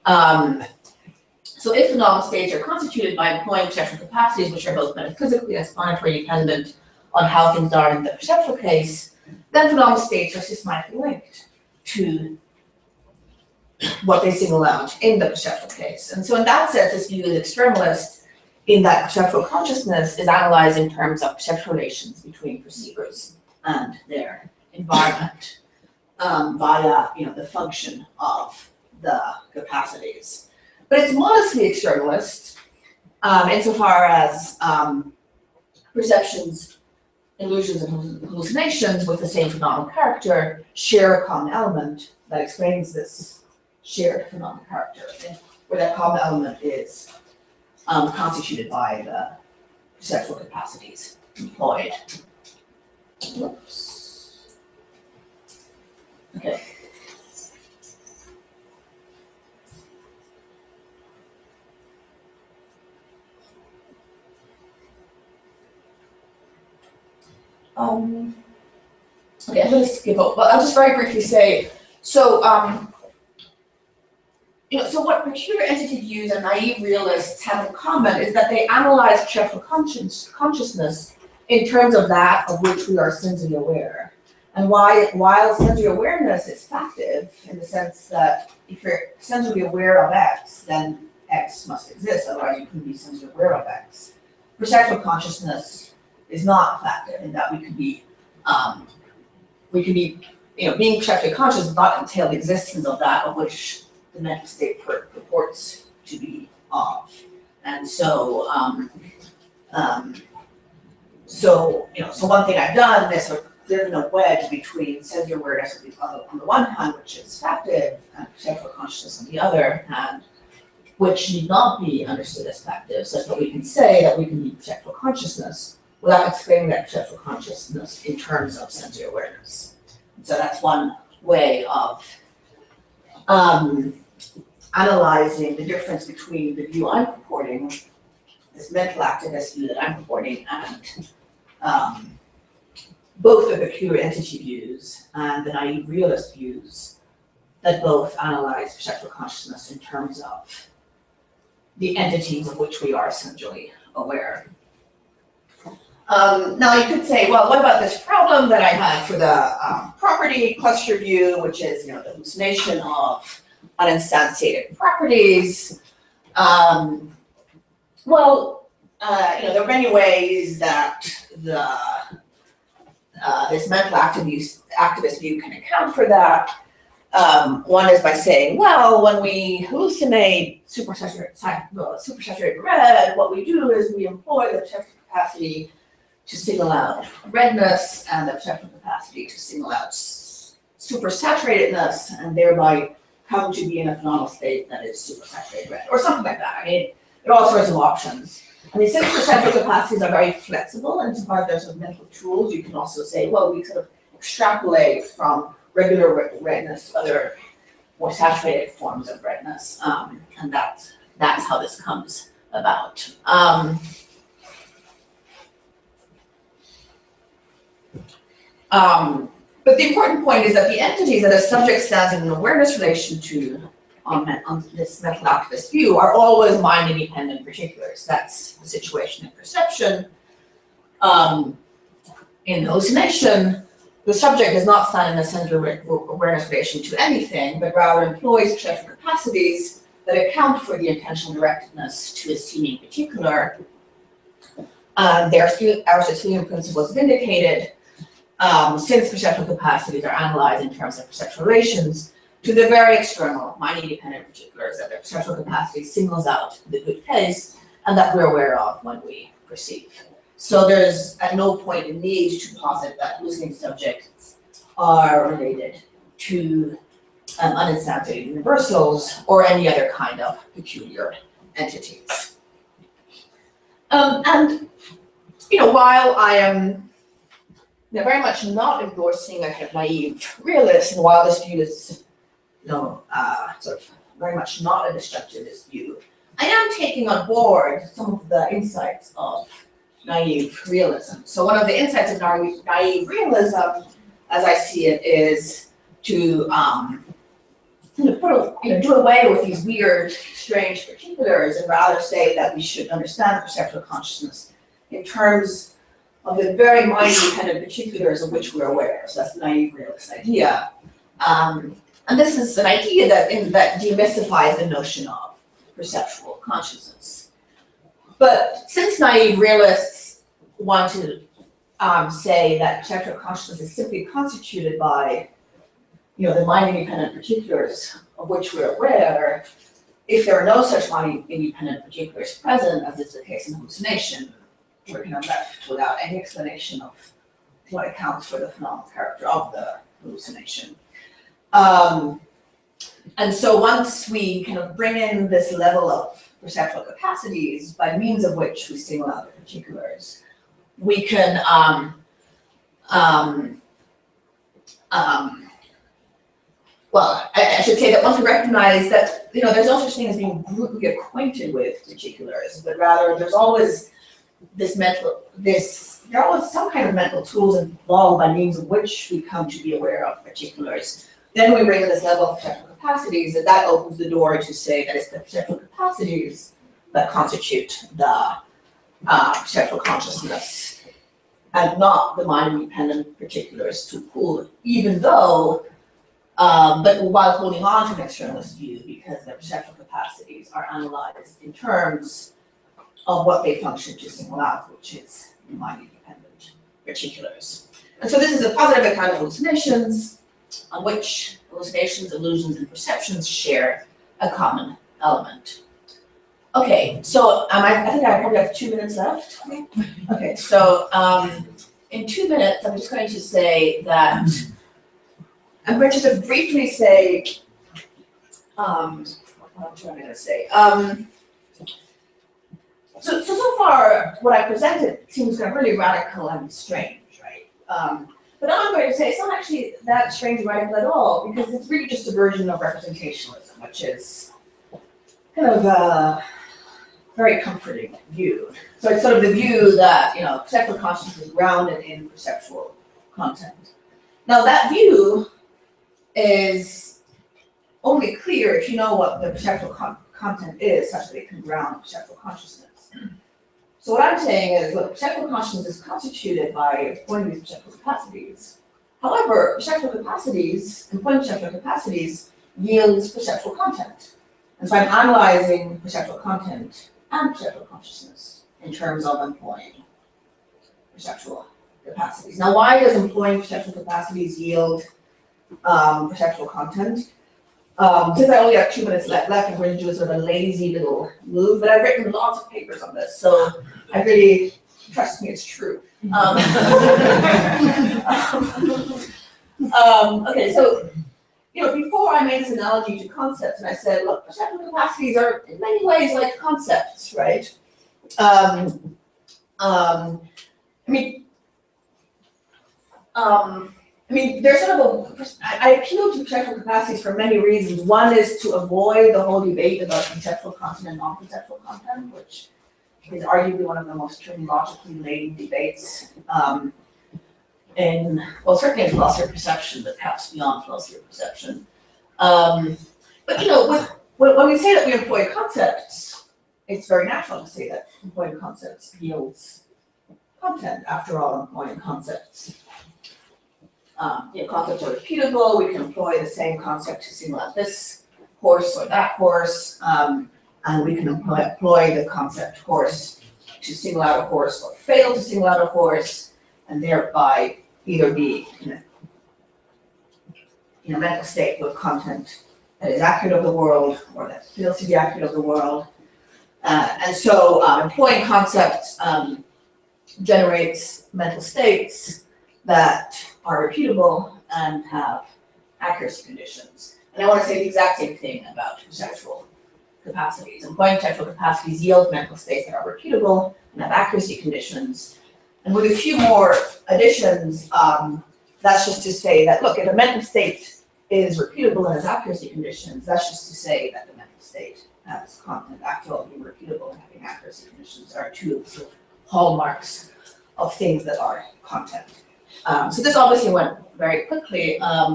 So if phenomenal states are constituted by employing perceptual capacities, which are both metaphysically and explanatory dependent on how things are in the perceptual case, then phenomenal states are systematically linked to what they single out in the perceptual case. And so in that sense, this view is externalist in that perceptual consciousness is analyzed in terms of perceptual relations between perceivers and their environment via the function of the capacities. But it's modestly externalist insofar as perceptions, illusions, and hallucinations with the same phenomenal character share a common element that explains this shared phenomenal character, where that common element is constituted by the perceptual capacities employed. Whoops. Okay. Okay, I'm going to skip over, but I'll just very briefly say, so, so what peculiar entity views and naive realists have in common is that they analyze perceptual consciousness in terms of that of which we are sensibly aware. And while sensory awareness is factive in the sense that if you're sensibly aware of X, then X must exist, otherwise you couldn't be sensibly aware of X. Perceptual consciousness is not effective, and that we could be, being perceptually conscious does not entail the existence of that of which the mental state purports to be of. And so, so one thing I've done is sort of driven a wedge between sensory awareness on the one hand, which is affective, and perceptual consciousness on the other hand, which need not be understood as affective, such that we can say that we can be perceptual consciousness without explaining that perceptual consciousness in terms of sensory awareness. So that's one way of analyzing the difference between the view I'm purporting, this mental activist view that I'm purporting, and both the pure entity views and the naive realist views that both analyze perceptual consciousness in terms of the entities of which we are essentially aware. Now you could say, well, what about this problem that I had for the property cluster view, which is, the hallucination of uninstantiated properties? There are many ways that this mental activist view can account for that. One is by saying, well, when we hallucinate supersaturated red, what we do is we employ the perceptual capacity to single out redness and the perceptual capacity to single out supersaturatedness, and thereby come to be in a phenomenal state that is supersaturated red, or something like that. I mean, there are all sorts of options. I mean, since perceptual capacities are very flexible, and insofar as there's some mental tools, you can also say, well, we sort of extrapolate from regular redness to other more saturated forms of redness, and that's how this comes about. But the important point is that the entities that a subject stands in an awareness relation to on this mental activist view are always mind-independent particulars. That's the situation in perception. In hallucination, the subject does not stand in a sensory awareness relation to anything, but rather employs perceptual capacities that account for the intentional directedness to a seeming particular. The Aristotelian principle is vindicated since perceptual capacities are analyzed in terms of perceptual relations to the very external, mind-independent particulars that the perceptual capacity singles out the good case and that we're aware of when we perceive. So there's at no point a need to posit that hallucinating subjects are related to uninstantiated universals or any other kind of peculiar entities. While I am very much not endorsing a kind of naive realist, and while this view is sort of very much not a destructivist view, I am taking on board some of the insights of naive realism. So one of the insights of naive realism, as I see it, is to do away with these weird, strange particulars and rather say that we should understand perceptual consciousness in terms of the very mind-dependent particulars of which we're aware. So that's the naive realist idea. And this is an idea that demystifies the notion of perceptual consciousness. But since naive realists want to say that perceptual consciousness is simply constituted by the mind-independent particulars of which we're aware, if there are no such mind-independent particulars present, as is the case in hallucination, we're kind of left without any explanation of what accounts for the phenomenal character of the hallucination. And so once we kind of bring in this level of perceptual capacities by means of which we single out the particulars, we can I should say that once we recognize that there's no such thing as being brutally acquainted with particulars, but rather there's always there are always some kind of mental tools involved by means of which we come to be aware of particulars. Then we bring in this level of perceptual capacities, and that opens the door to say that it's the perceptual capacities that constitute the perceptual consciousness, and not the mind-independent particulars to pull, even though, but while holding on to an externalist view, because their perceptual capacities are analyzed in terms of what they function to single out, which is mind-independent. particulars. And so this is a positive account of hallucinations, on which hallucinations, illusions, and perceptions share a common element. Okay, so I think I probably have 2 minutes left. Okay, so in 2 minutes, I'm just going to say that I'm going to just briefly say, what am I going to say? So far, what I presented seems kind of really radical and strange, right? But now I'm going to say it's not actually that strange or radical at all, because it's really just a version of representationalism, which is kind of a very comforting view. So it's sort of the view that, you know, perceptual consciousness is grounded in perceptual content. Now that view is only clear if you know what the perceptual content is, such that it can ground perceptual consciousness. So what I'm saying is, look, perceptual consciousness is constituted by employing these perceptual capacities. However, perceptual capacities, employing perceptual capacities yields perceptual content. And so I'm analyzing perceptual content and perceptual consciousness in terms of employing perceptual capacities. Now, why does employing perceptual capacities yield perceptual content? Since I only have 2 minutes left, I'm going to do a sort of a lazy little move, but I've written lots of papers on this, so I really, trust me, it's true. Okay, so, you know, before I made this analogy to concepts, and I said, look, perceptual capacities are in many ways like concepts, right? I mean, there's sort of I appeal to perceptual capacities for many reasons. One is to avoid the whole debate about conceptual content and non-conceptual content, which is arguably one of the most terminologically laden debates well, certainly in philosophy of perception, but perhaps beyond philosophy of perception. But you know, when we say that we employ concepts, it's very natural to say that employing concepts yields content. After all, employing concepts. You know, concepts are repeatable. We can employ the same concept to single out this course or that course, and we can employ the concept course to single out a course or fail to single out a course, and thereby either be in a mental state with content that is accurate of the world or that fails to be accurate of the world. And so employing concepts generates mental states that are repeatable and have accuracy conditions. And I want to say the exact same thing about perceptual capacities. Employing perceptual capacities yield mental states that are repeatable and have accuracy conditions. And with a few more additions, that's just to say that, look, if a mental state is repeatable and has accuracy conditions, that's just to say that the mental state has content. After all, being repeatable and having accuracy conditions are two sort of hallmarks of things that are content. So this obviously went very quickly,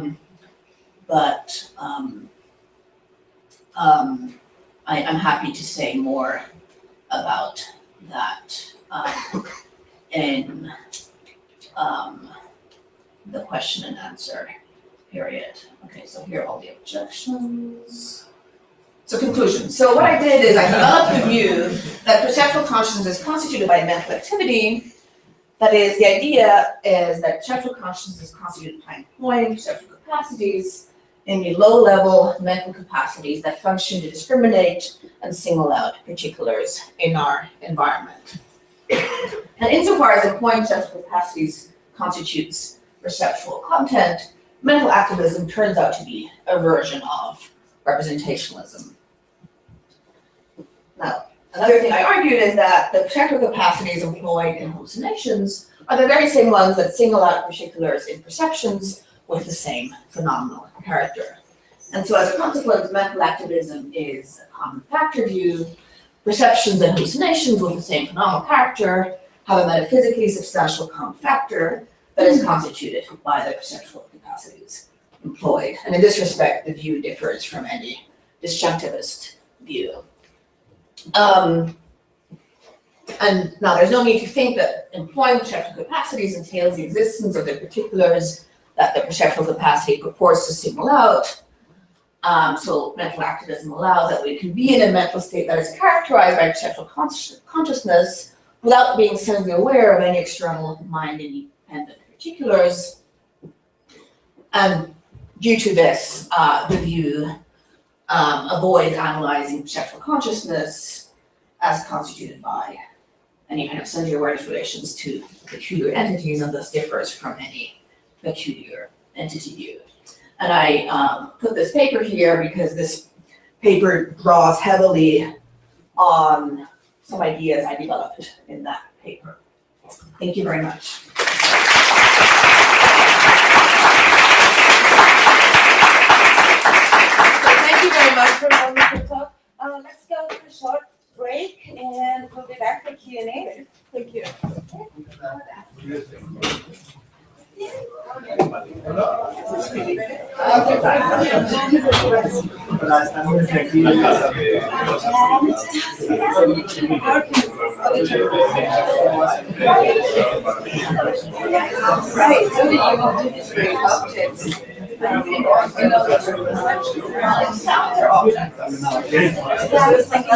but I'm happy to say more about that in the question and answer period. Okay, so here are all the objections. So conclusion. So what I did is I developed the view that perceptual consciousness is constituted by mental activity. That is, the idea is that perceptual consciousness is constituted by employing perceptual capacities in the low-level mental capacities that function to discriminate and single out particulars in our environment. And insofar as employing perceptual capacities constitutes perceptual content, mental activism turns out to be a version of representationalism. Now, another thing I argued is that the perceptual capacities employed in hallucinations are the very same ones that single out particulars in perceptions with the same phenomenal character. And so as a consequence, mental activism is a common factor view. Perceptions and hallucinations with the same phenomenal character have a metaphysically substantial common factor that is constituted by the perceptual capacities employed. And in this respect, the view differs from any disjunctivist view. And now there's no need to think that employing perceptual capacities entails the existence of the particulars that the perceptual capacity purports to single out. So mental activism allows that we can be in a mental state that is characterized by perceptual consciousness without being suddenly aware of any external mind independent particulars. And due to this, the view avoids analyzing perceptual consciousness as constituted by any kind of sundry awareness relations to peculiar entities, and thus differs from any peculiar entity view. And I put this paper here because this paper draws heavily on some ideas I developed in that paper. Thank you very much. Thank you very much for coming to talk. Let's go to a short break and we'll be back for Q&A. Thank you. Right, so you want to describe objects. Sounds are objects. I was thinking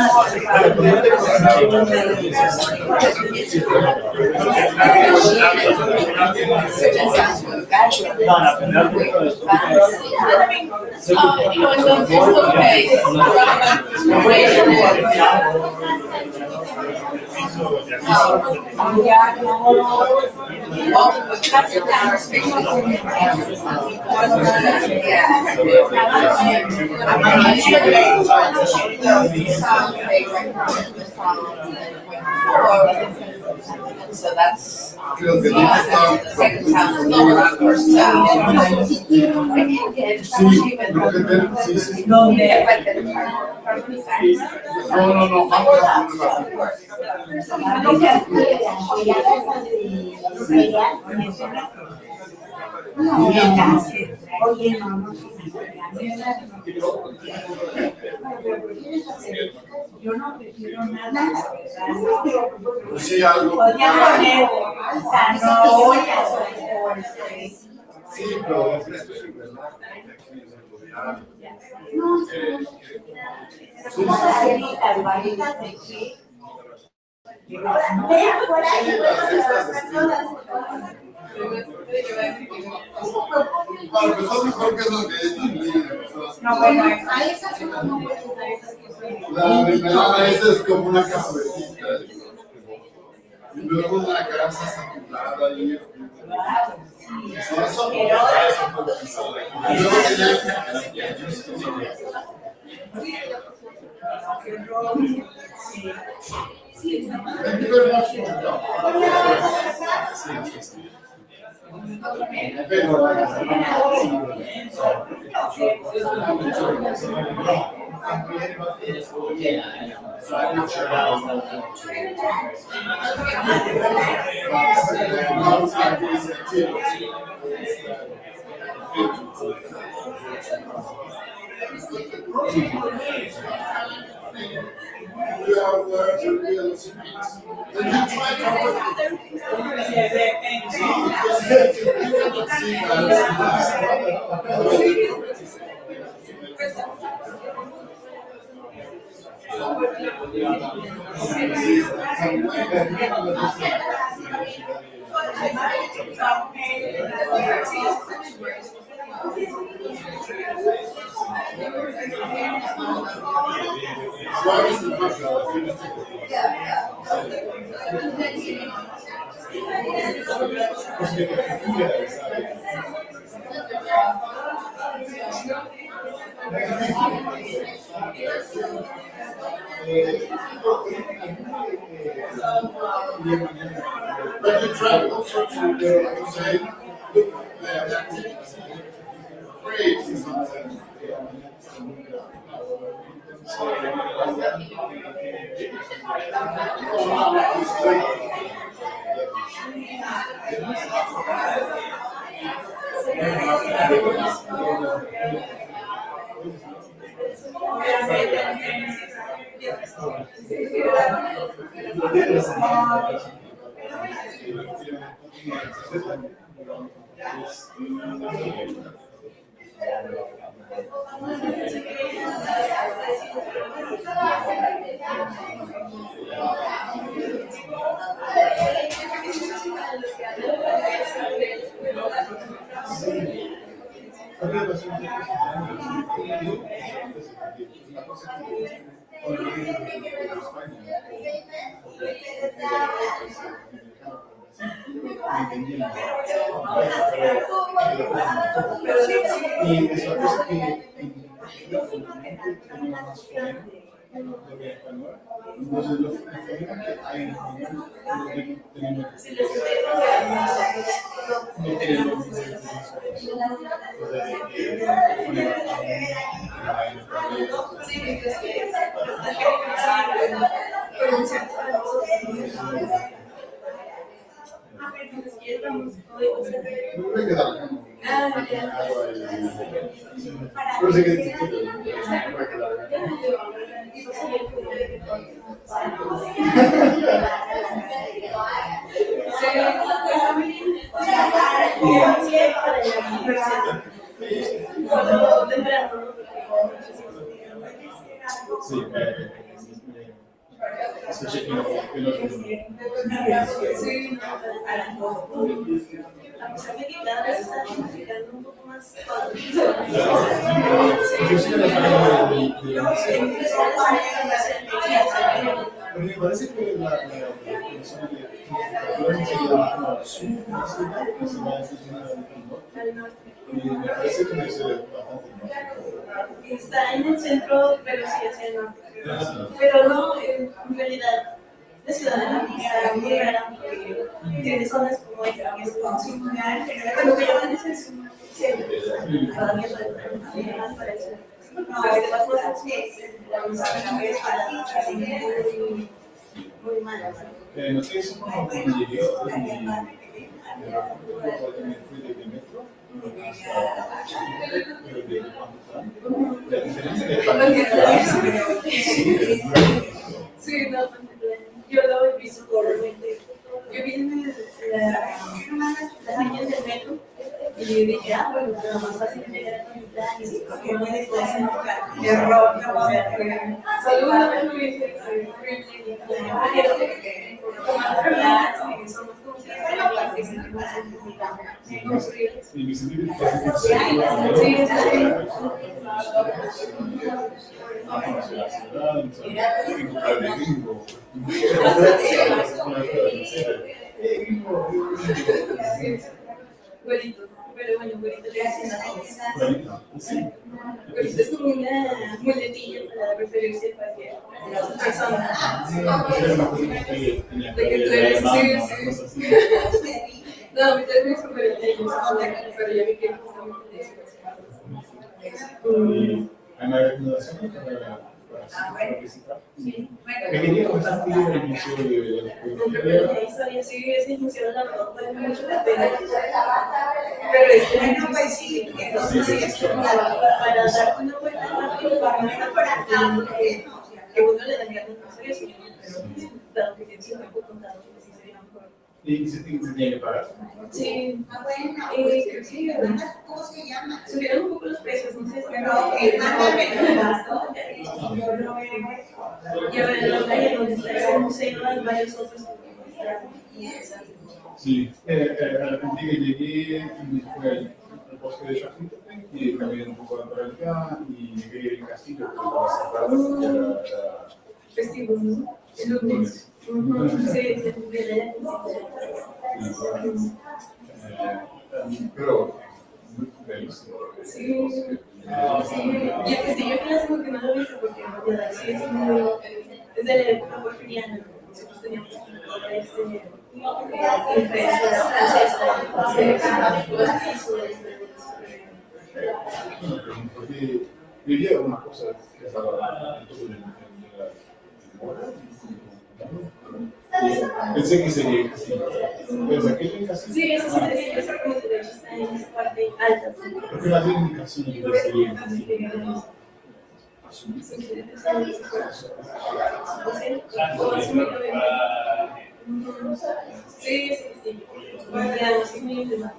so that's the second sound is lower, of course. So I can't get Sí, algo. Sí, pero esto es invernal. Bueno, pues son mejor que lo que es. No, bueno, La mermelada esa es como una cazuelita. Y luego una grasa saturada y eso. Y luego Thank you very much. But you travel also to say, look, great sometimes. Entonces, los problemas que hay en tenemos no tenemos me parece que la me parece que está en el centro, pero sí hacia el norte. Pero no, en realidad, la ciudad de la Pista es muy rara porque tiene zonas como esta, que es como similar, pero lo que llaman es el centro. Todavía no parece. No, es más cosas que la es muy mala. No sé, eso como cuando llegué y me fui de metro. Sí, no, yo lo he visto realmente. Yo vi las líneas del metro y yo dije, bueno, pero más fácil llegar a Comitán y porque no es error, saludos, Luis, somos como güerito, pero bueno, güerito le hacen a todos. Güerito es como una muletilla para referirse a cualquier persona. De que tú eres, sí. No, mi tía es súper inteligente, pero ya vi que justamente ¿hay una recomendación para visitar? sí. Me quería contar que el museo de La historia, sí, ese museo de la verdad vale mucho la pena. Pero es que no puede decir que no se para darte una vuelta rápido, para no estar por acá, que uno le daría un museo, pero dado que tiene un poco contado, que sí sería mejor. ¿Y se tiene que pagar? Sí, creo que sí, ¿cómo se llama? Subieron un poco los precios, no sé, pero y alrededor de ahí donde está ese museo hay varios otros que están interesantes. Sí, arrepentí que llegué y me fui al bosque de Chapultepec y caminé un poco por acá y llegué al castillo que estaba cerrado y era Festivo, ¿no? El lunes. Sí, se cumple pero muy bellísimo. sí. Y el castillo clásico que no lo he visto porque en realidad sí es de la época porfiriana. Nosotros teníamos influencia francesa, Porque vivía una cosa que estaba pensé que sería castillo. Pero aquel castillo. sí, eso sí, eso como de hecho está en esa parte alta. Porque la indicación de sería castillo. Sí, sí, sí. Ya, sí, muy interesante.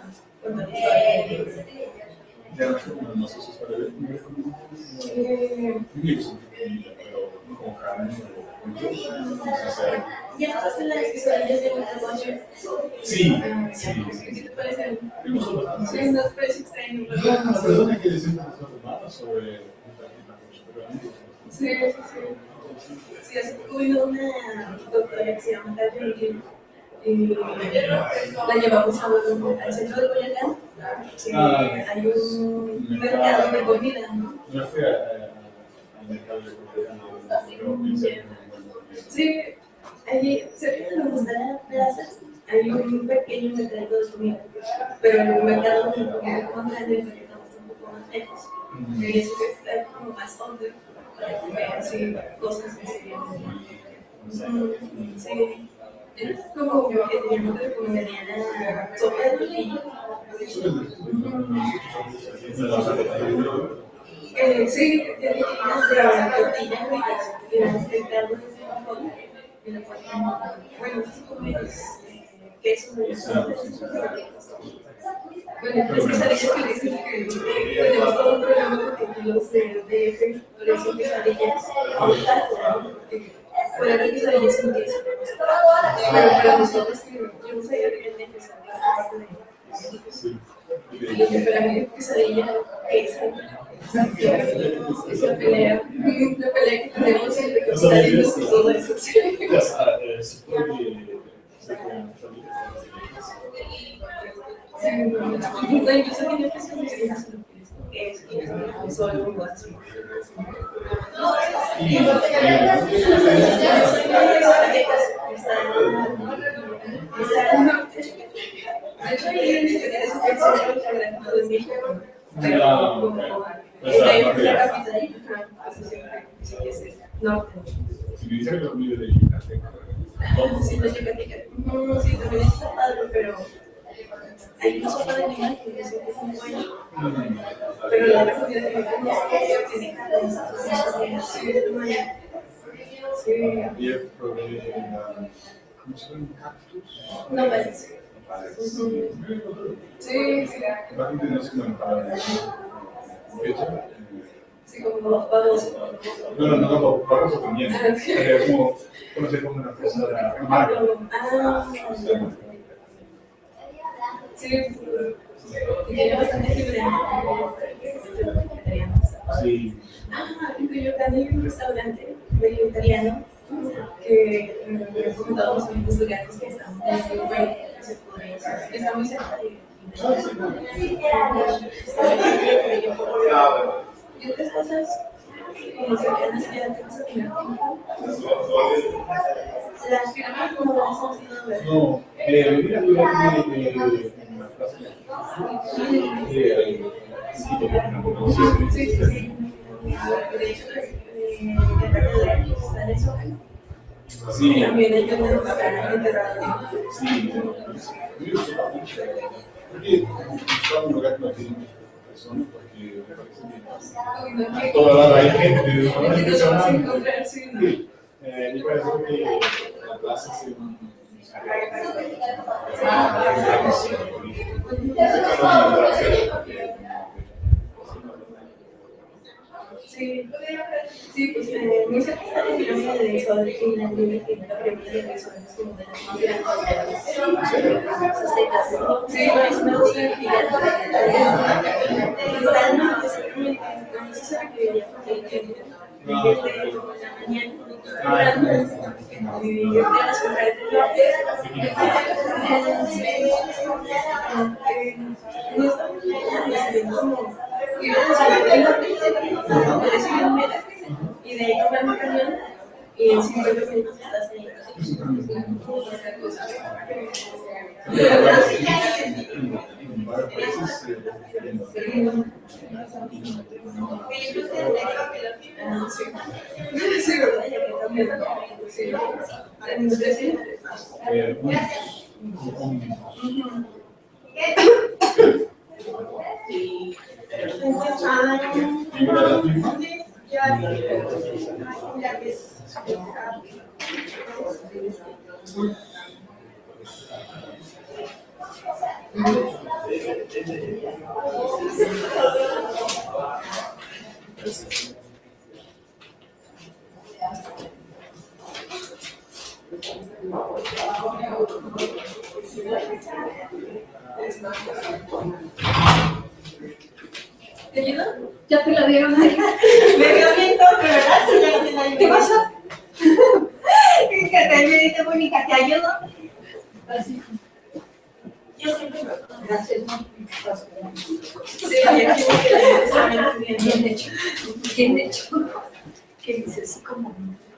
Ya no sé cómo más cosas para ver. Pero como carne. ¿Ya pasaste las quesadillas de Guanajuato? Sí, ¿Qué te parecen? me gustó bastante. Sí, no te parece extraño, Las ¿verdad? personas que dicen que son humanas sobre pero amigos. Sí, sí, sí. Sí, hace poco vino una doctora que se llama Catherine y la llevamos al centro de Boyacá. Hay un mercado de comida, ¿no? Yo fui al mercado de comida, pero pensé en Sí, allí cerca de donde está la plaza hay un pequeño mercado de comida, pero el mercado es un poco más grande, el mercado está un poco más lejos. Y eso que está como más under para comer así cosas que se sí. Es como que teníamos que recomendaría la sopa de tortilla. Sí, pero la tortilla fritas, el caldo es de frijol, y le ponen, bueno, así como es queso de bueno, las quesadillas que dicen que tenemos todo un problema porque aquí los de DF le dicen quesadillas con taco, fuera de quesadillas sin queso. Pero para nosotros que yo no sabía que tenía quesadillas aparte de y para mí quesadilla queso. Es la pelea que tenemos entre capitalismos y todo eso. No, incluso tiene especialistas es solo un WhatsApp. De hecho, hay diferentes secciones geográficas de México, pero como la capital, así siempre sí que es norte. Si me dicen que los míos de Yucatán, Sí, no Yucatán. Sí, también está padre, pero hay una sopa de lima que dicen que es muy buena. Pero la otra comida que me gusta es que tiene carne, sí, de tu manera. Sí. ayer probé ¿cómo se llama? Cactus. No parece. Sí, sí. Bastante no sé cómo para hecha. Sí, como baboso. No, vamos también. Como conocer como una cosa amarga. Sí, y tiene bastante fibra. Sí. En Coyoacán hay un restaurante vegetariano que me recomendaron los amigos lugares que están muy bueno, está muy cerca de y otras cosas como cercanas que antes de tener tiempo. Las pirámides como las hemos ido a ver. No, vivir aquí en la plaza Sí. De hecho, la catedral está en el Zócalo. Sí. También hay que estar enterrado. Sí. Porque está un lugar que no tiene muchas personas porque me parece que toda la hay gente, ¿no? Que nos vamos a encontrar, sí, ¿no? Me parece que la plaza se Sí, pues muy cerca está la pirámide de Sol y la pirámide de Sol es como de las más grandes de los aztecas. Sí, es una cosa gigante. Está al norte, exactamente. No se sabe que vivía por el tiempo. Desde como en la mañana, y yo fui a las ciudades del norte. No está muy lejos, como iba a decir y de ahí tomar un camión y en 50 minutos estás ahí. Sí, verdad, ya que también. Sí, ¿Te ayudo? Ya te la dieron ahí. Me dio bien torpe, ¿verdad? Sí, ya no te la ayudo. ¿Qué pasó? Que te me dice, Mónica, ¿te ayudo? Así. Yo siempre me... Gracias. Sí, aquí Bien hecho. Bien hecho. ¿Qué dices? Así como.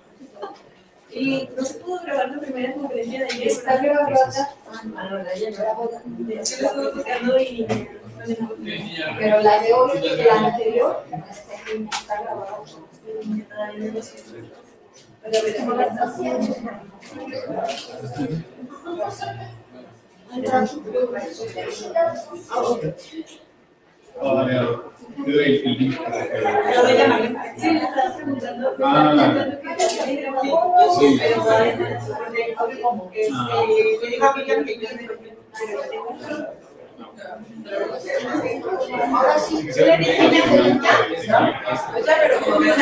y no se pudo grabar la primera conferencia de ayer. ¿Está grabada? Ah, no, la ya grabada. Sí, lo estuve buscando y Pero la de hoy y la anterior está grabada. Pero a ver cómo la está haciendo. Te doy el link para que... Pero de ella Sí, le estaba preguntando. Sí. pero le digo a Miriam que yo Ahora sí. le dije a ella que Ya, pero como me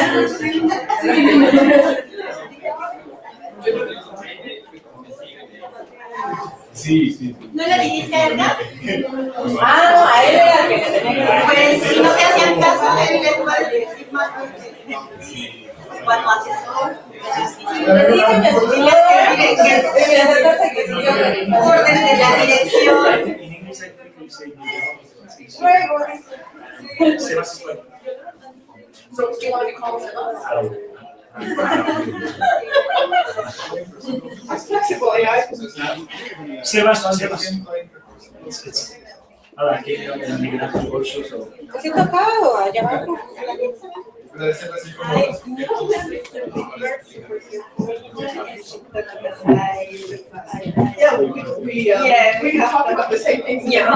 Sí. ¿no le dijiste a Edgar? Ah, no, a él era el que le tenía que Pues si no te hacían caso, él le puede decir más cuando asesor. Orden de la dirección. So, do you want to be called Sebas? It's flexible, yeah. Sebas. It's I like it. And Miguel Ángel also. So. ¿Sí tocado allá abajo? Yeah, we can talk about the same things. Yeah.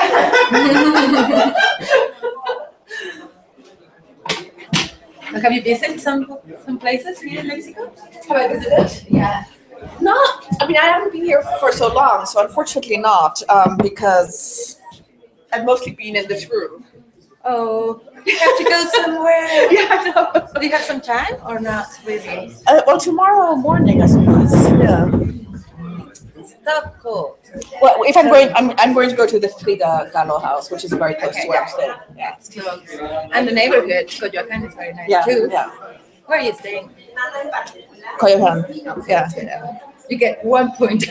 Have you visited some places here in Mexico? Have I visited? Yeah. No, I mean, I haven't been here for so long, so unfortunately not, because I've mostly been in this room. Oh, you have to go somewhere. Yeah, I know. Do you have some time or not really? Well, tomorrow morning, I suppose. Yeah. So cool. Well, if I'm going, I'm going to go to the Frida Kahlo house, which is very close to where I'm staying. Yeah. It's close. And the neighborhood, Coyoacán, is very nice too. Yeah. Where are you staying? Coyoacán. Yeah. You get 1 point.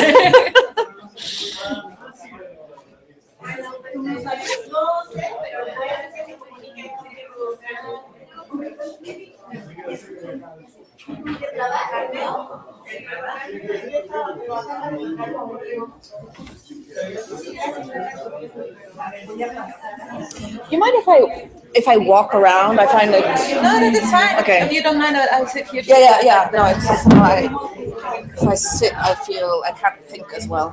You mind if I walk around? I find it. No, that's fine. Okay. If you don't mind, I'll sit here. Yeah. No, it's just if I sit, I feel I can't think as well.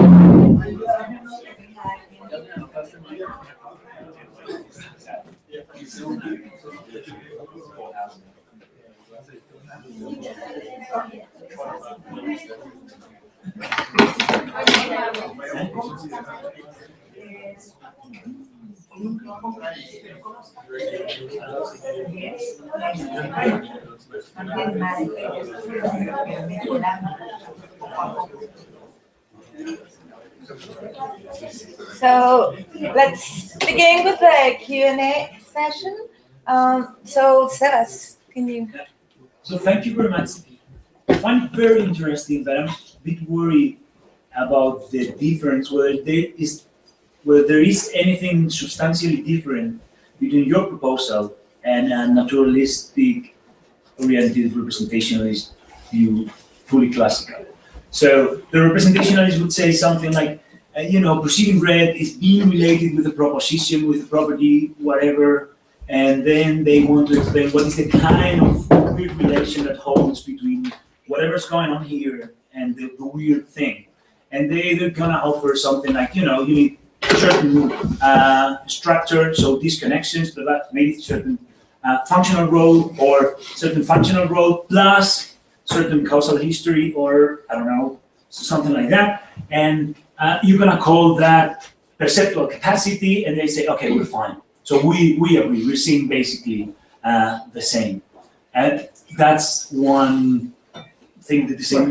So let's begin with the Q&A session. So Sebas, can you? So thank you very much. I find it very interesting, but I'm a bit worried about the difference, whether there is anything substantially different between your proposal and a naturalistic oriented representationalist view, fully classical. So the representationalist would say something like, perceiving red is being related with a proposition, with a property, whatever, and then they want to explain what is the kind of weird relation that holds between whatever's going on here and the weird thing. And they're gonna offer something like, you need certain structure, so these connections, but maybe certain functional role or certain functional role plus certain causal history, or I don't know, something like that. And you're gonna call that perceptual capacity, and they say, okay, we're fine. So we agree, we're seeing basically the same. And that's one thing that the same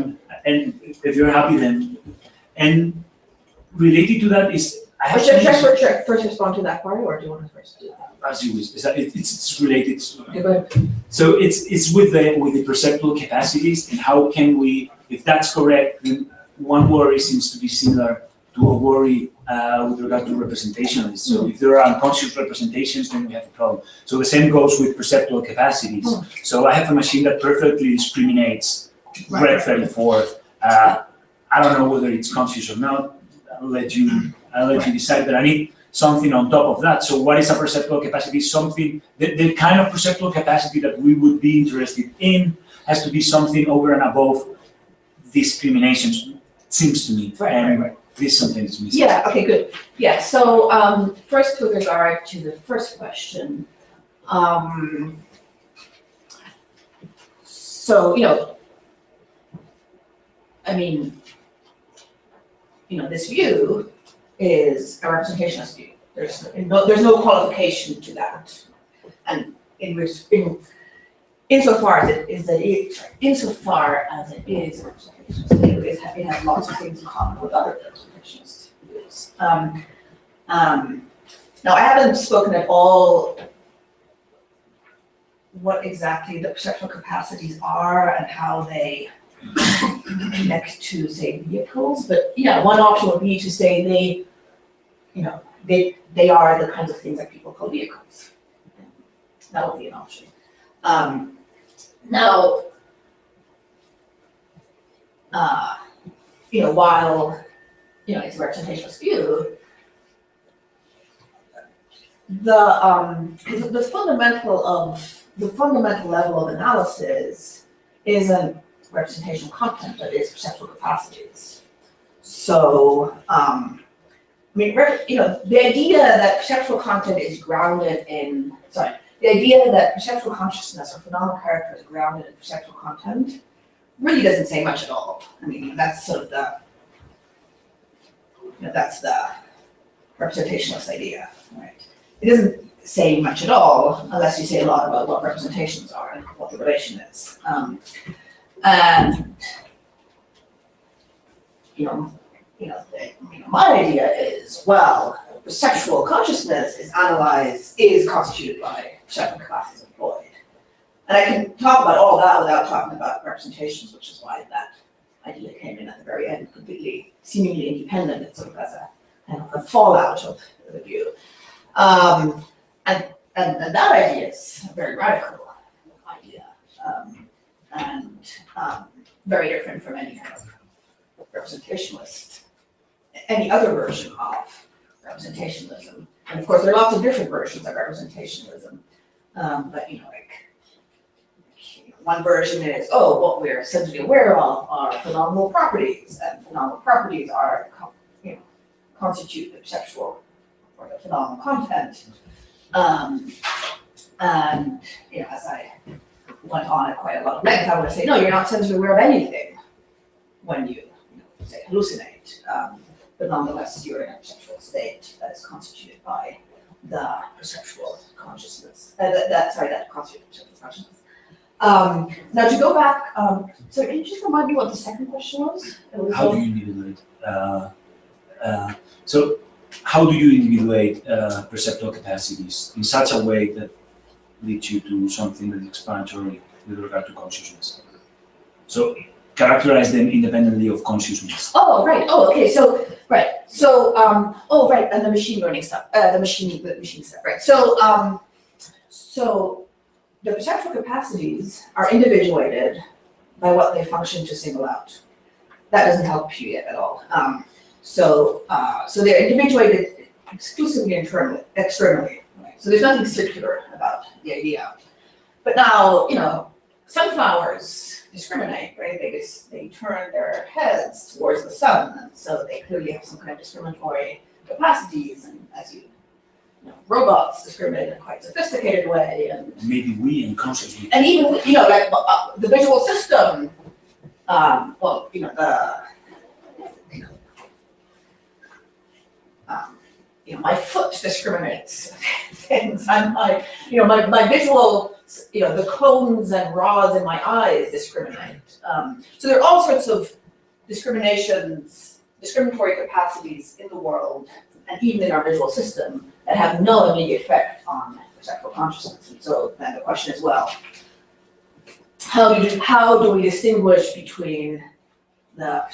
and if you're happy, then, and related to that is, I have Should some, I first respond to that part, or do you want to first do that? as you wish, it's related. Okay, go ahead. So it's with the perceptual capacities, and how can we, if that's correct, then one worry seems to be similar to a worry with regard to representationalism. So if there are unconscious representations, then we have a problem. So the same goes with perceptual capacities. So I have a machine that perfectly discriminates red 34. I don't know whether it's conscious or not. I'll let you decide, but I need something on top of that. So what is a perceptual capacity? Something, the kind of perceptual capacity that we would be interested in has to be something over and above discriminations, it seems to me. Right. This is something that's missing. Yeah, okay, good. Yeah, so first with regard to the first question, so, this view is a representationalist view. There's no qualification to that. And insofar as it is a representationalist view, it has lots of things in common with other representationalist views. Now, I haven't spoken at all what exactly the perceptual capacities are and how they connect to, say, vehicles, but yeah, one option would be to say they are the kinds of things that people call vehicles. That would be an option. Now, while it's a representationalist view, the fundamental level of analysis isn't representational content, but is perceptual capacities. So, the idea that perceptual content is grounded in, the idea that perceptual consciousness or phenomenal character is grounded in perceptual content really doesn't say much at all. That's sort of that's the representationalist idea, right? It doesn't say much at all unless you say a lot about what representations are and what the relation is. And my idea is, well, perceptual consciousness is constituted by perceptual capacities employed. And I can talk about all that without talking about representations, which is why that idea came in at the very end, completely, seemingly independent. It's sort of as a fallout of the view. And that idea is a very radical idea, and very different from any kind of representationalist, any other version of representationalism. And of course, there are lots of different versions of representationalism. But one version is, what we're essentially aware of are phenomenal properties, and phenomenal properties are, constitute the perceptual or the phenomenal content. And as I went on at quite a lot of length, I would say, no, you're not sensibly aware of anything when you, say, hallucinate. But nonetheless, you're in a perceptual state that is constituted by the perceptual consciousness. That constitutes perceptual consciousness. Now to go back, so can you just remind me what the second question was? How do you individuate? So how do you individuate perceptual capacities in such a way that leads you to something that is explanatory with regard to consciousness? So characterize them independently of consciousness. Oh, right. Oh, okay. So, right. So, right. And the machine learning stuff, the machine stuff, right. So, so the perceptual capacities are individuated by what they function to single out. That doesn't help you yet at all. So they're individuated exclusively externally. Right? So there's nothing circular about the idea. But now, sunflowers discriminate, right? They turn their heads towards the sun, and so they clearly have some kind of discriminatory capacities. And as robots discriminate in a quite sophisticated way, and maybe we unconsciously. And even the visual system. My foot discriminates things. I'm my visual, the cones and rods in my eyes discriminate. So there are all sorts of discriminatory capacities in the world, and even in our visual system, that have no immediate effect on perceptual consciousness. And so then the question is, well, how do we distinguish between how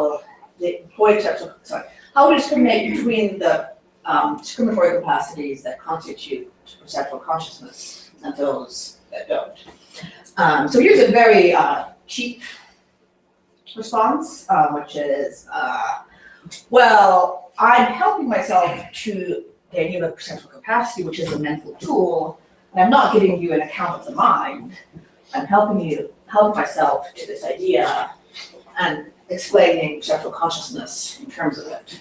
do we discriminate between the discriminatory capacities that constitute perceptual consciousness and those that don't? So here's a very cheap response, which is, well, I'm helping myself to the idea of perceptual capacity, which is a mental tool, and I'm not giving you an account of the mind. I'm helping myself to this idea and explaining perceptual consciousness in terms of it.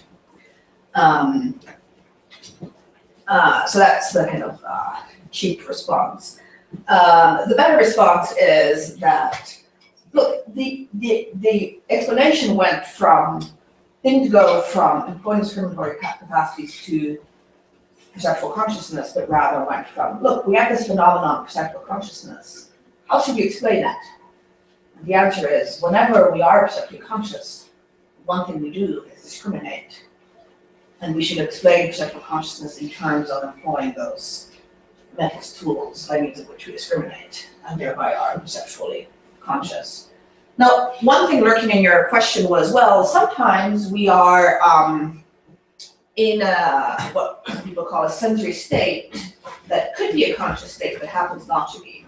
So that's the kind of cheap response. The better response is that, look, the explanation didn't go from employing discriminatory capacities to perceptual consciousness, but rather went from, look, we have this phenomenon, perceptual consciousness. How should we explain that? And the answer is, whenever we are perceptually conscious, one thing we do is discriminate. And we should explain perceptual consciousness in terms of employing those mental tools by means of which we discriminate, and thereby are perceptually conscious. Now, one thing lurking in your question was, well, sometimes we are in what people call a sensory state that could be a conscious state but happens not to be.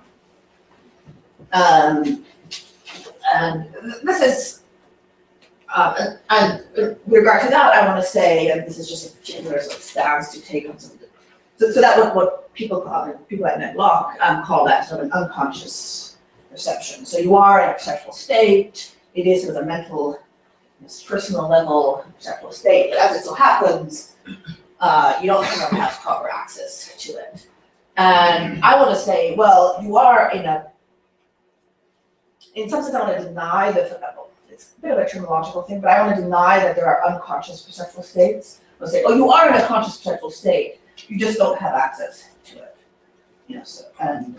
And this is, and with regard to that, I want to say, and this is just a particular sort of stance to take on some of the, so that what people at Ned Locke call that sort of an unconscious perception. So you are in a perceptual state. It is sort of a mental, personal level perceptual state. But as it so happens, you don't have proper access to it. And I want to say, well, you are in some sense, I want to deny it's a bit of a terminological thing, but I want to deny that there are unconscious perceptual states. I'll say, oh, you are in a conscious perceptual state. You just don't have access to it. So, and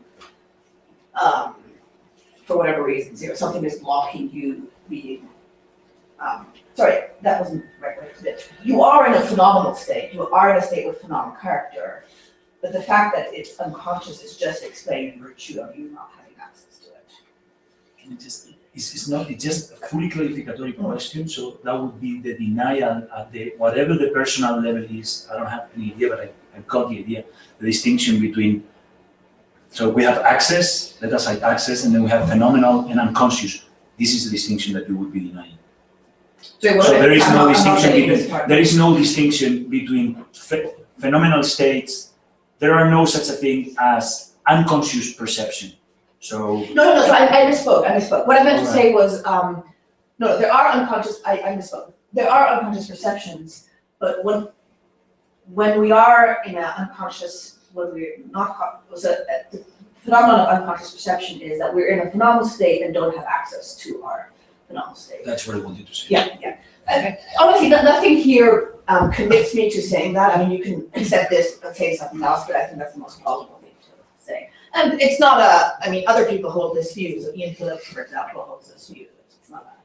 for whatever reasons, something is blocking you being. Sorry, that wasn't the right way to put it. You are in a phenomenal state. You are in a state with phenomenal character, but the fact that it's unconscious is just explained in virtue of you not having access to it. Can you just? It's just a fully clarificatory question. So that would be the denial at whatever the personal level is. I don't have any idea, but I got the idea. The distinction between. So we have access, let us cite access, and then we have phenomenal and unconscious. This is the distinction that you would be denying. So there is no distinction between phenomenal states. There are no such a thing as unconscious perception. So no. So I misspoke. What I meant to say was no. There are unconscious. I misspoke. There are unconscious perceptions, but when we are in an unconscious, when we're not, the phenomenon of unconscious perception is that we're in a phenomenal state and don't have access to our phenomenal state. That's what I wanted to say. Yeah. Honestly, nothing here commits me to saying that. I mean, you can accept this and say something else, but I think that's the most plausible thing to say. And it's not other people hold this view. So Ian Phillips, for example, holds this view. It's not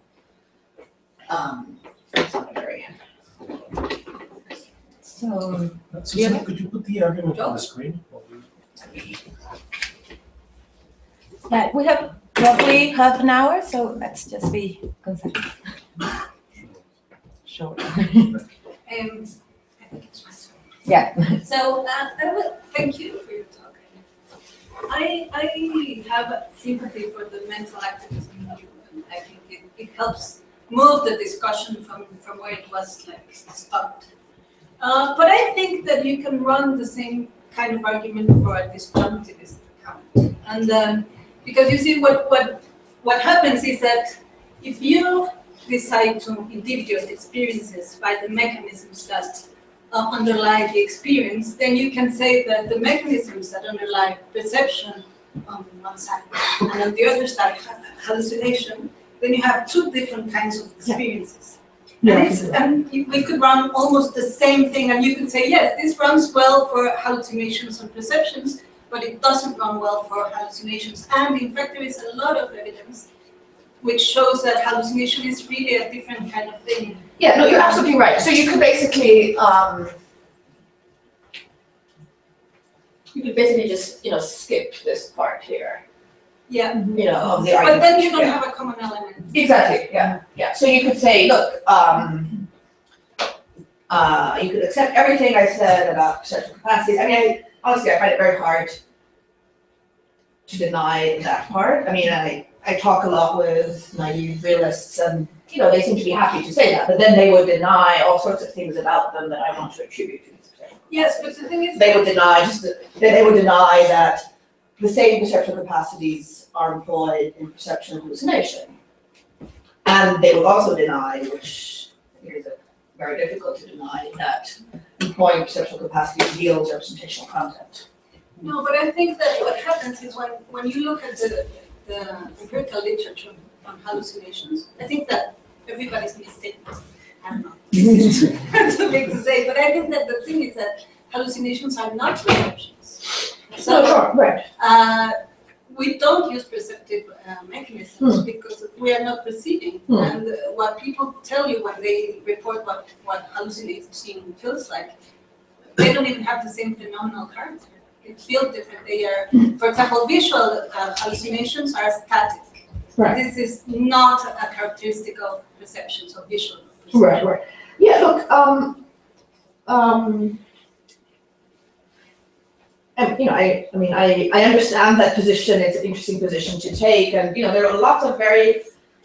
a very. So, Susan, could you put the argument on the screen? Yeah, we have roughly half an hour, so let's just be concise. Sure. Yeah. So I would thank you for your talk. I have sympathy for the mental activism movement. I think it helps move the discussion from where it was stopped. But I think that you can run the same kind of argument for a disjunctivist account. And because you see what happens is that if you decide to individuate experiences by the mechanisms that underlie the experience, then you can say that the mechanisms that underlie perception on one side and on the other side hallucination, then you have two different kinds of experiences. Yeah. And we could run almost the same thing, and you could say, yes, this runs well for hallucinations and perceptions, but it doesn't run well for hallucinations. And in fact, there is a lot of evidence which shows that hallucination is really a different kind of thing. Yeah, no, you're absolutely right. So you could basically, just, skip this part here, Yeah, of the but argument. then you don't Yeah. have a common element. Exactly, yeah. So you could say, look, you could accept everything I said about perceptual capacities. I mean, honestly, I find it very hard to deny that part. I mean, I talk a lot with naive realists and, they seem to be happy to say that, but then they would deny all sorts of things about them that I want to attribute to these perceptual Yes, but the thing is. they would deny that the same perceptual capacities are employed in perception and hallucination. And they would also deny, which is very difficult to deny, that employing perceptual capacities yields representational content. No, but I think that what happens is when you look at the empirical literature on hallucinations, I think that everybody's mistaken. I don't know. It's too big to say, but I think that the thing is that hallucinations are not perceptions. So, sure, right. We don't use perceptive mechanisms because we are not perceiving. And what people tell you when they report what hallucinating feels like, they don't even have the same phenomenal character. It feels different. They are, for example, visual hallucinations are static. Right. This is not a characteristic of perceptions of visual perception. Right. Yeah, look, and, I understand that position. It's an interesting position to take, and there are lots of very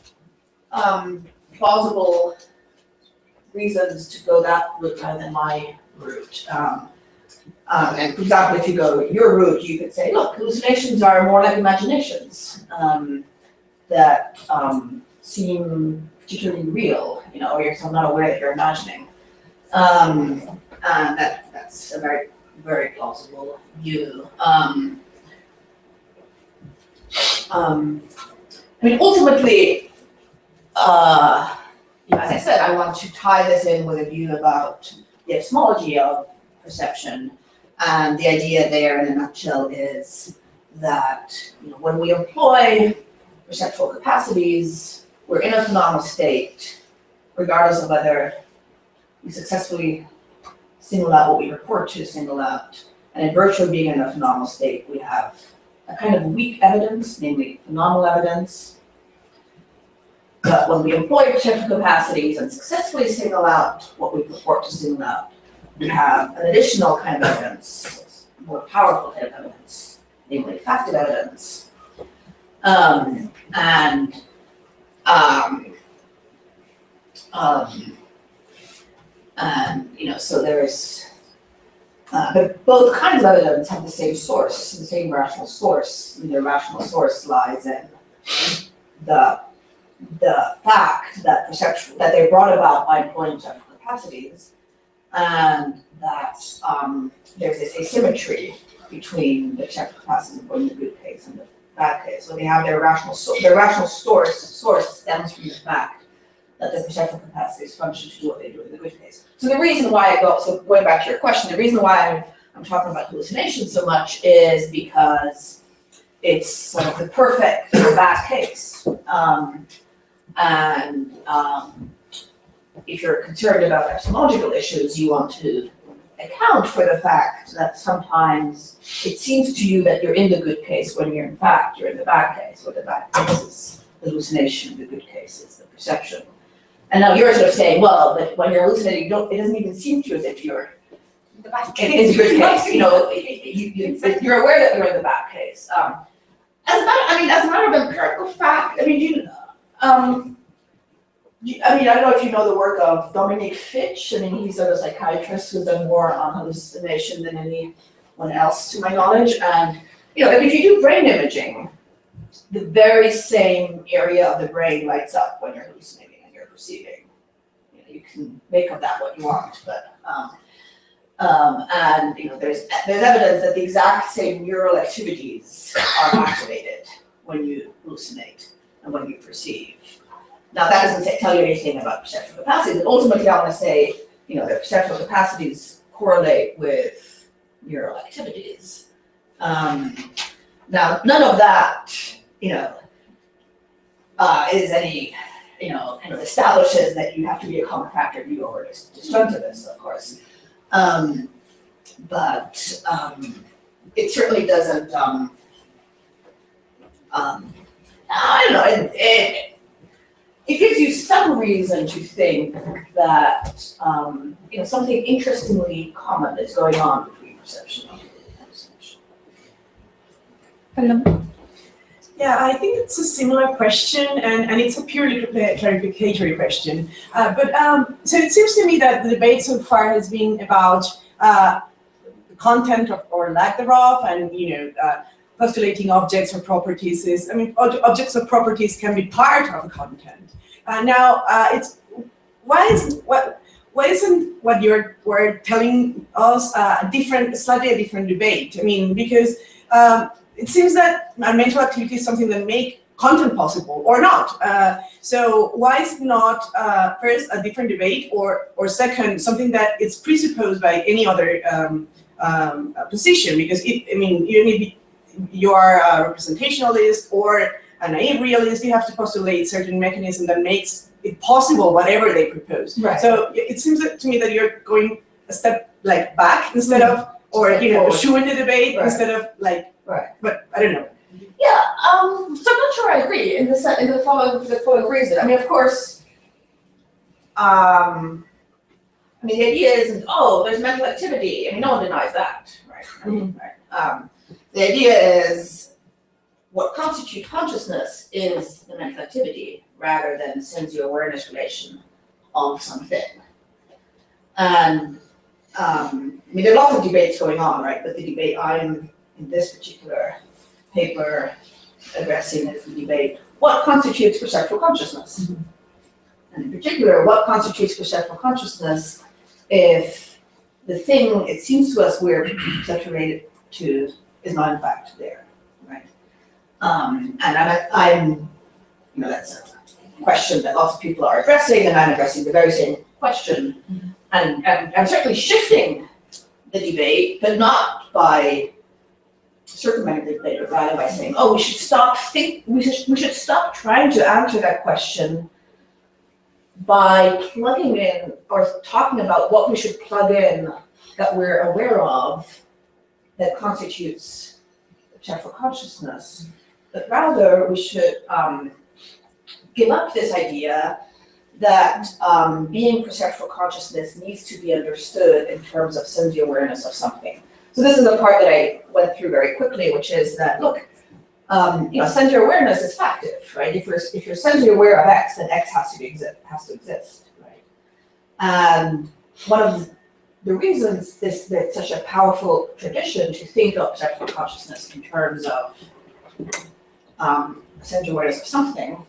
plausible reasons to go that route rather than my route. And for example, if you go your route, you could say, look, hallucinations are more like imaginations that seem particularly real, or you're so not aware that you're imagining, and that's a very, very plausible view. Ultimately, as I said, I want to tie this in with a view about the epistemology of perception, and the idea there in a nutshell is that when we employ perceptual capacities, we're in a phenomenal state, regardless of whether we successfully single out what we report to single out. And in virtue of being in a phenomenal state, we have a kind of weak evidence, namely phenomenal evidence. But when we employ perceptual capacities and successfully single out what we purport to single out, we have an additional kind of evidence, more powerful kind of evidence, namely factive evidence. So there's, but both kinds of evidence have the same source, the same rational source, and the rational source lies in the fact that that they're brought about by employing perceptual capacities, and that there's this asymmetry between the perceptual capacities employed in the good case and the bad case. So they have their rational source stems from the fact that the perceptual capacities function to do what they do in the good case. So the reason why going back to your question, the reason why I'm talking about hallucination so much is because it's sort of the perfect bad case. If you're concerned about epistemological issues, you want to account for the fact that sometimes it seems to you that you're in the good case when you're in fact you're in the bad case, where the bad case is the hallucination, the good case is the perception. And now you're sort of saying, well, but when you're hallucinating, it doesn't even seem to you as if you're in the bad case. In the good case, you're aware that you're in the bad case. As a matter of empirical fact, I don't know if you know the work of Dominique Fitch. He's a psychiatrist who's done more on hallucination than anyone else, to my knowledge. And if you do brain imaging, the very same area of the brain lights up when you're hallucinating and you're perceiving. You can make of that what you want, but there's evidence that the exact same neural activities are activated when you hallucinate and when you perceive. Now, that doesn't tell you anything about perceptual capacities, but ultimately I want to say, that perceptual capacities correlate with neural activities. Now, none of that, is any, kind of establishes that you have to be a common factor view over disjunctiveness, of course. But it certainly doesn't, I don't know, it gives you some reason to think that, something interestingly common is going on between perception and hallucination. Yeah, I think it's a similar question, and it's a purely clarificatory question. So it seems to me that the debate so far has been about the content of, or lack thereof, and postulating objects or properties is. I mean, objects or properties can be part of the content. Why isn't what you're telling us slightly a different debate? I mean, because it seems that mental activity is something that make content possible or not. So why is it not first a different debate, or second something that is presupposed by any other position? Because even if you are a representationalist or a naive realist, you have to postulate certain mechanism that makes it possible whatever they propose. Right. So it seems to me that you're going a step back instead of, or eschewing the debate instead of Right. But I don't know. Yeah, so I'm not sure I agree in the following reason. I mean, of course, the idea isn't, there's mental activity. I mean, no one denies that, right? Right. The idea is what constitutes consciousness is the mental activity rather than sensio awareness relation of something. And there are lots of debates going on, right? But the debate I'm in this particular paper addressing is the debate, what constitutes perceptual consciousness? Mm-hmm. And in particular, what constitutes perceptual consciousness if the thing it seems to us we're perceptually to is not in fact there, right? And I'm that's a question that lots of people are addressing, and I'm addressing the very same question. Mm-hmm. And I'm certainly shifting the debate, but not by circumventing the debate, but rather by saying, we should stop trying to answer that question by plugging in or talking about what we should plug in that we're aware of that constitutes perceptual consciousness, but rather we should give up this idea that being perceptual consciousness needs to be understood in terms of sensio awareness of something. So this is the part that I went through very quickly, which is that, look, sensio awareness is factive, right? If you're sensio aware of X, then X has to exist, right? And one of the reasons there's such a powerful tradition to think of perceptual consciousness in terms of sensio awareness of something,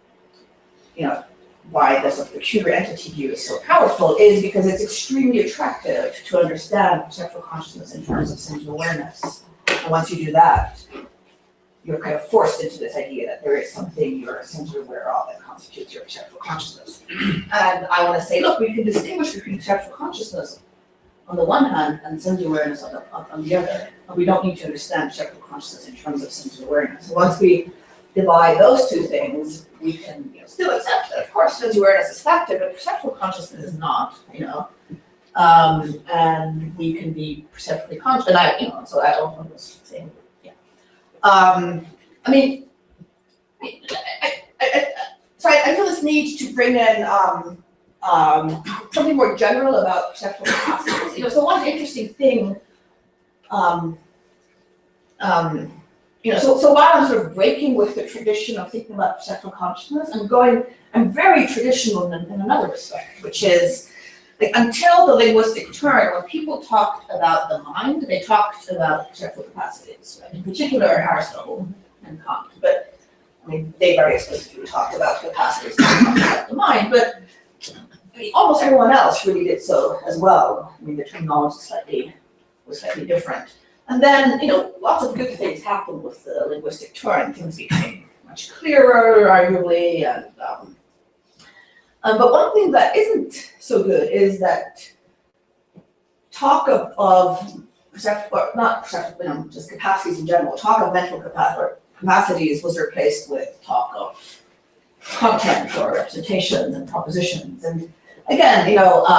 why this peculiar entity view is so powerful is because it's extremely attractive to understand perceptual consciousness in terms of sensio awareness. And once you do that, you're kind of forced into this idea that there is something you're sensibly aware of that constitutes your perceptual consciousness. And I want to say, look, we can distinguish between perceptual consciousness on the one hand and sensibly awareness on the other. And we don't need to understand perceptual consciousness in terms of sensibly awareness. So once we divide those two things, we can still accept that, of course, sensibly awareness is factive, but perceptual consciousness is not, and we can be perceptually conscious. And so I was saying, so I feel this need to bring in something more general about perceptual capacities. So one interesting thing, so while I'm sort of breaking with the tradition of thinking about perceptual consciousness, I'm very traditional in another respect, which is until the linguistic turn, when people talked about the mind, they talked about perceptual capacities, right? In particular Aristotle and Kant, but they very explicitly talked about capacities, talked about the mind, but almost everyone else really did so as well. The terminology was slightly different. And then, lots of good things happened with the linguistic turn. Things became much clearer, arguably, and but one thing that isn't so good is that talk of perceptual, not perceptual, just capacities in general. Talk of mental capacities was replaced with talk of content or representations and propositions. And again,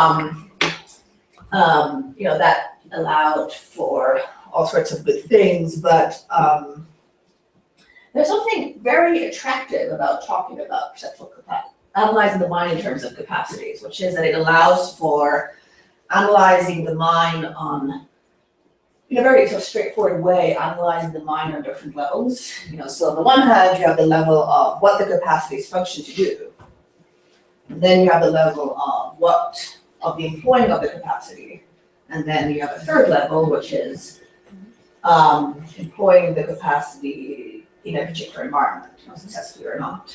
that allowed for all sorts of good things, but there's something very attractive about talking about perceptual capacity, analyzing the mind in terms of capacities, which is that it allows for analyzing the mind in a very sort of straightforward way, analyzing the mind on different levels. So on the one hand, you have the level of what the capacities function to do. And then you have the level of the employing of the capacity. And then you have a third level, which is employing the capacity in a particular environment, successfully or not.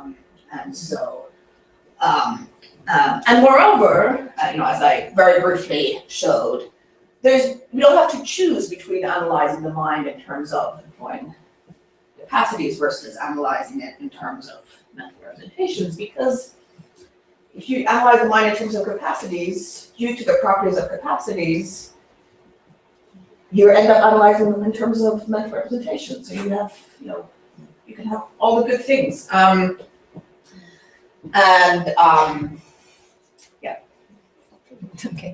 And moreover, as I very briefly showed, we don't have to choose between analyzing the mind in terms of employing capacities versus analyzing it in terms of mental representations, because if you analyze the mind in terms of capacities, due to the properties of capacities, you end up analyzing them in terms of mental representations. So you have, you can have all the good things. Yeah. Okay.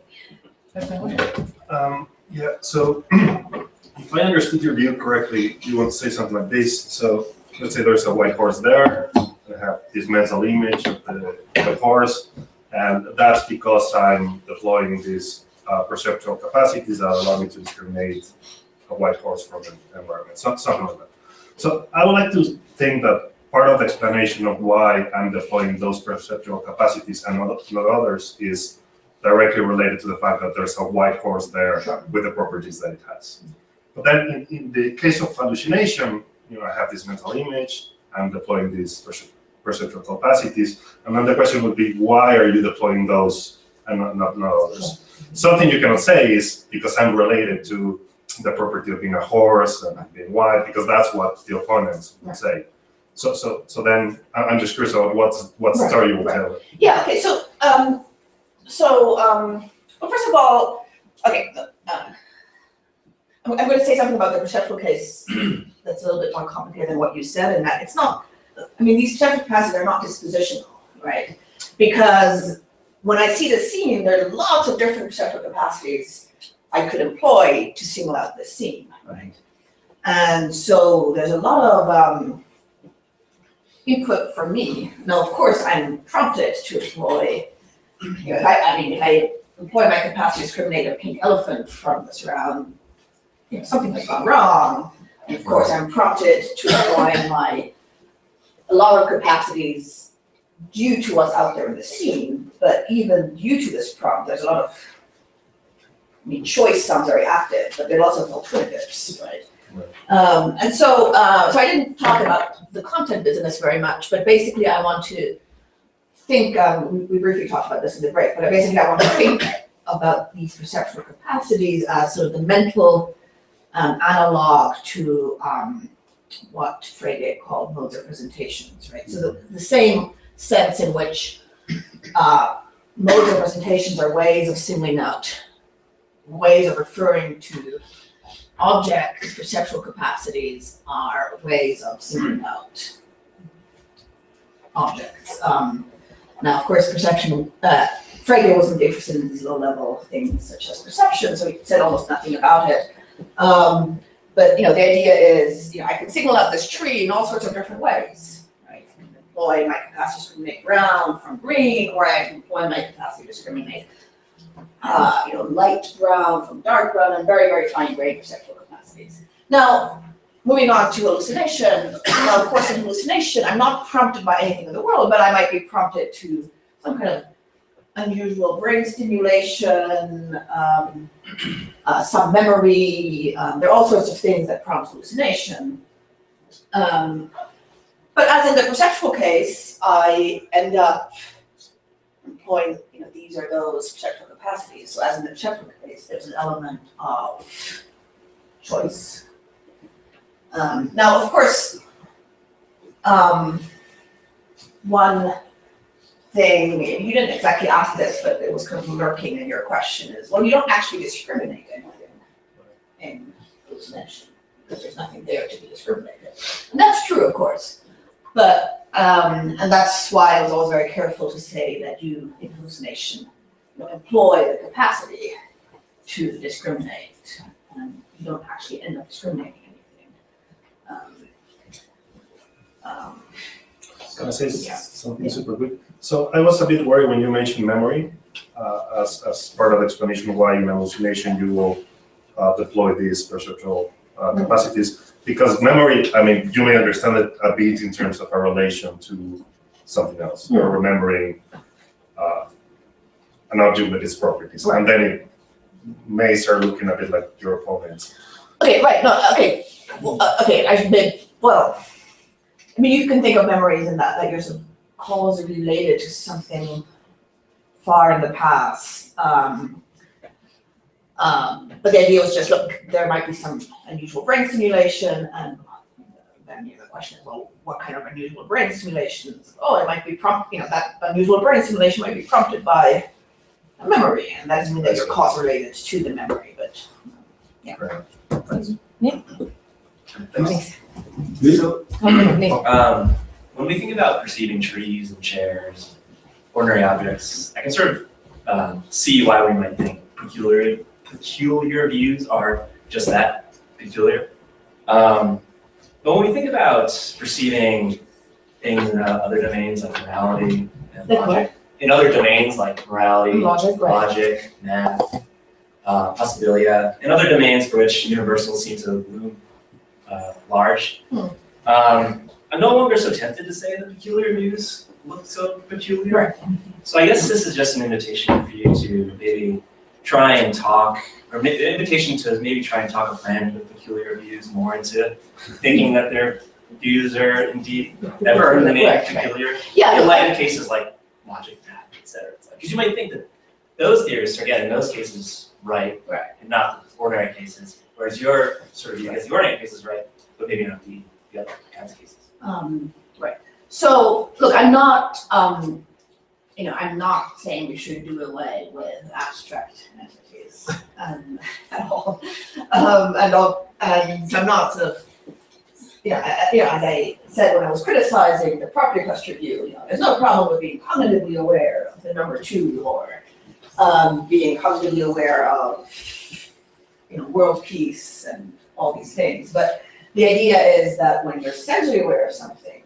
Yeah, so if I understood your view correctly, you want to say something like this. So let's say there's a white horse there. I have this mental image of the horse, and that's because I'm deploying these perceptual capacities that allow me to discriminate a white horse from an environment, something like that. So I would like to think that part of the explanation of why I'm deploying those perceptual capacities and not others is directly related to the fact that there's a white horse there with the properties that it has. But then in the case of hallucination, I have this mental image, I'm deploying these perceptual capacities, and then the question would be, why are you deploying those and not others? Something you cannot say is because I'm related to the property of being a horse and being white, because that's what the opponents would say. So then I'm just curious about what story you will tell. Yeah. Okay. Well, first of all, okay. I'm going to say something about the perceptual case that's a little bit more complicated than what you said, in that it's not. These perceptual capacities are not dispositional, right? Because when I see the scene, there are lots of different perceptual capacities I could employ to single out the scene, right? And so there's a lot of input for me. Now, of course, I'm prompted to employ. If I employ my capacity to discriminate a pink elephant from the surround, something has gone wrong. And of course, I'm prompted to employ a lot of capacities due to what's out there in the scene. But even due to this prompt, there's a lot of. Choice sounds very active, but there are lots of alternatives, right? So I didn't talk about the content business very much, but basically, I want to think, we briefly talked about this in the break, but basically I want to think about these perceptual capacities as sort of the mental analog to what Frege called modes of representations, right? So the same sense in which modes of representations are ways of singling out, ways of referring to objects, perceptual capacities are ways of singling out objects. Now, of course, perception, Frege wasn't interested in these low-level things such as perception, so he said almost nothing about it. But the idea is, I can signal out this tree in all sorts of different ways, right? I can employ my capacity to discriminate brown from green, or I can employ my capacity to discriminate, light brown from dark brown, and very, very fine-grained perceptual capacities. Now, moving on to hallucination. Now, of course, in hallucination, I'm not prompted by anything in the world, but I might be prompted to some kind of unusual brain stimulation, some memory. There are all sorts of things that prompt hallucination. But as in the perceptual case, I end up employing, these are those perceptual capacities. So as in the perceptual case, there's an element of choice. Now, of course, one thing, you didn't exactly ask this, but it was kind of lurking in your question is, well, you don't actually discriminate anything in hallucination because there's nothing there to be discriminated. And that's true, of course. But And that's why I was always very careful to say that you, in hallucination, employ the capacity to discriminate. You don't actually end up discriminating anything. I was gonna say something super quick. So I was a bit worried when you mentioned memory as part of the explanation why in hallucination you will deploy these perceptual capacities. Because memory, I mean, you may understand it a bit in terms of a relation to something else. You're remembering an object with its properties, and then it may start looking a bit like your opponent's. Okay, right, no, okay. Well, okay, I mean, you can think of memories in that you're sort of causally related to something far in the past. But the idea was just, look, there might be some unusual brain stimulation, and then the question is, well, what kind of unusual brain stimulations? Oh, it might be that unusual brain stimulation might be prompted by a memory, and that doesn't mean that you're cause related to the memory, but yeah. Yeah. Thanks. So, when we think about perceiving trees and chairs, ordinary objects, I can sort of see why we might think peculiar views are just that, peculiar. But when we think about perceiving things in other domains like morality and logic, in other domains like morality, logic, math, possibilia, in other domains for which universals seem to loom large, I'm no longer so tempted to say that peculiar views look so peculiar. Right. So I guess this is just an invitation for you to maybe try and talk, or an invitation to maybe try and talk a friend with peculiar views more into thinking that their views are indeed ever peculiar. Yeah. In light of cases like logic, math, etc. Because you might think that those theorists are getting those cases right, and not the ordinary cases, whereas your sort of view gets the ordinary cases right, but maybe not the other kinds of cases. Right. So look, I'm not, I'm not saying we should do away with abstract entities at all, and I'm not sort of, as I said when I was criticizing the property cluster view, there's no problem with being cognitively aware of the number 2 or being cognitively aware of, world peace and all these things, but the idea is that when you're sensory aware of something,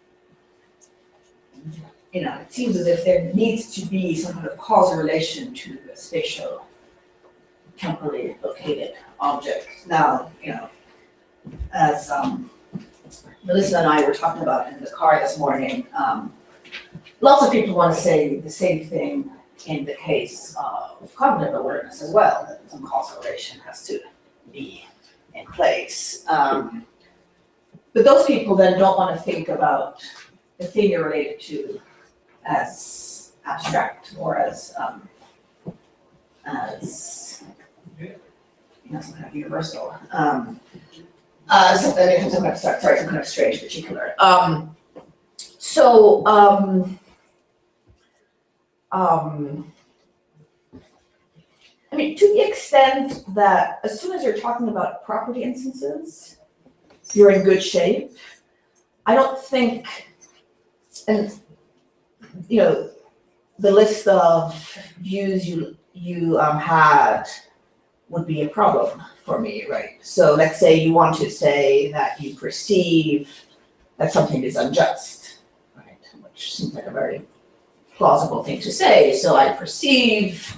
it seems as if there needs to be some kind of causal relation to the spatial, temporally located object. Now, as Melissa and I were talking about in the car this morning, lots of people want to say the same thing in the case of cognitive awareness as well, that some causal relation has to be in place. But those people then don't want to think about the thing you're related to as abstract or as some kind of universal. Some kind of strange particular. I mean, to the extent that as soon as you're talking about property instances, you're in good shape. I don't think, and the list of views you had would be a problem for me, right? So let's say you want to say that you perceive that something is unjust, right? Which seems like a very plausible thing to say. So I perceive,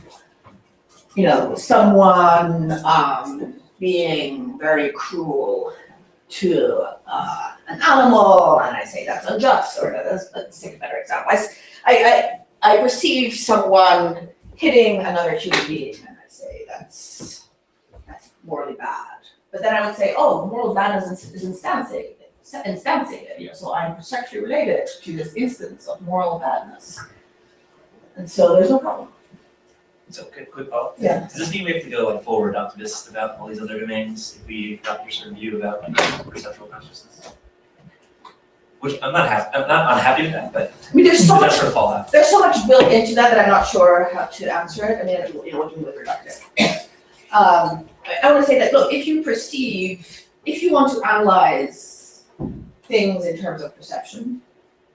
someone being very cruel to an animal, and I say that's unjust, or let's take a better example. I perceive someone hitting another human being, and I say that's morally bad. But then I would say, oh, moral badness is instantiated, so I'm perceptually related to this instance of moral badness. And so there's no problem. So quick follow-up. Yeah. Does this mean we have to go forward reductivist about all these other domains if we adopt your sort of view about perceptual consciousness? Which I'm not unhappy with that, but I mean, there's so much sort of fallout. There's so much built into that I'm not sure how to answer it. I mean, what do you mean with reductive? I want to say that, look, if you want to analyze things in terms of perception,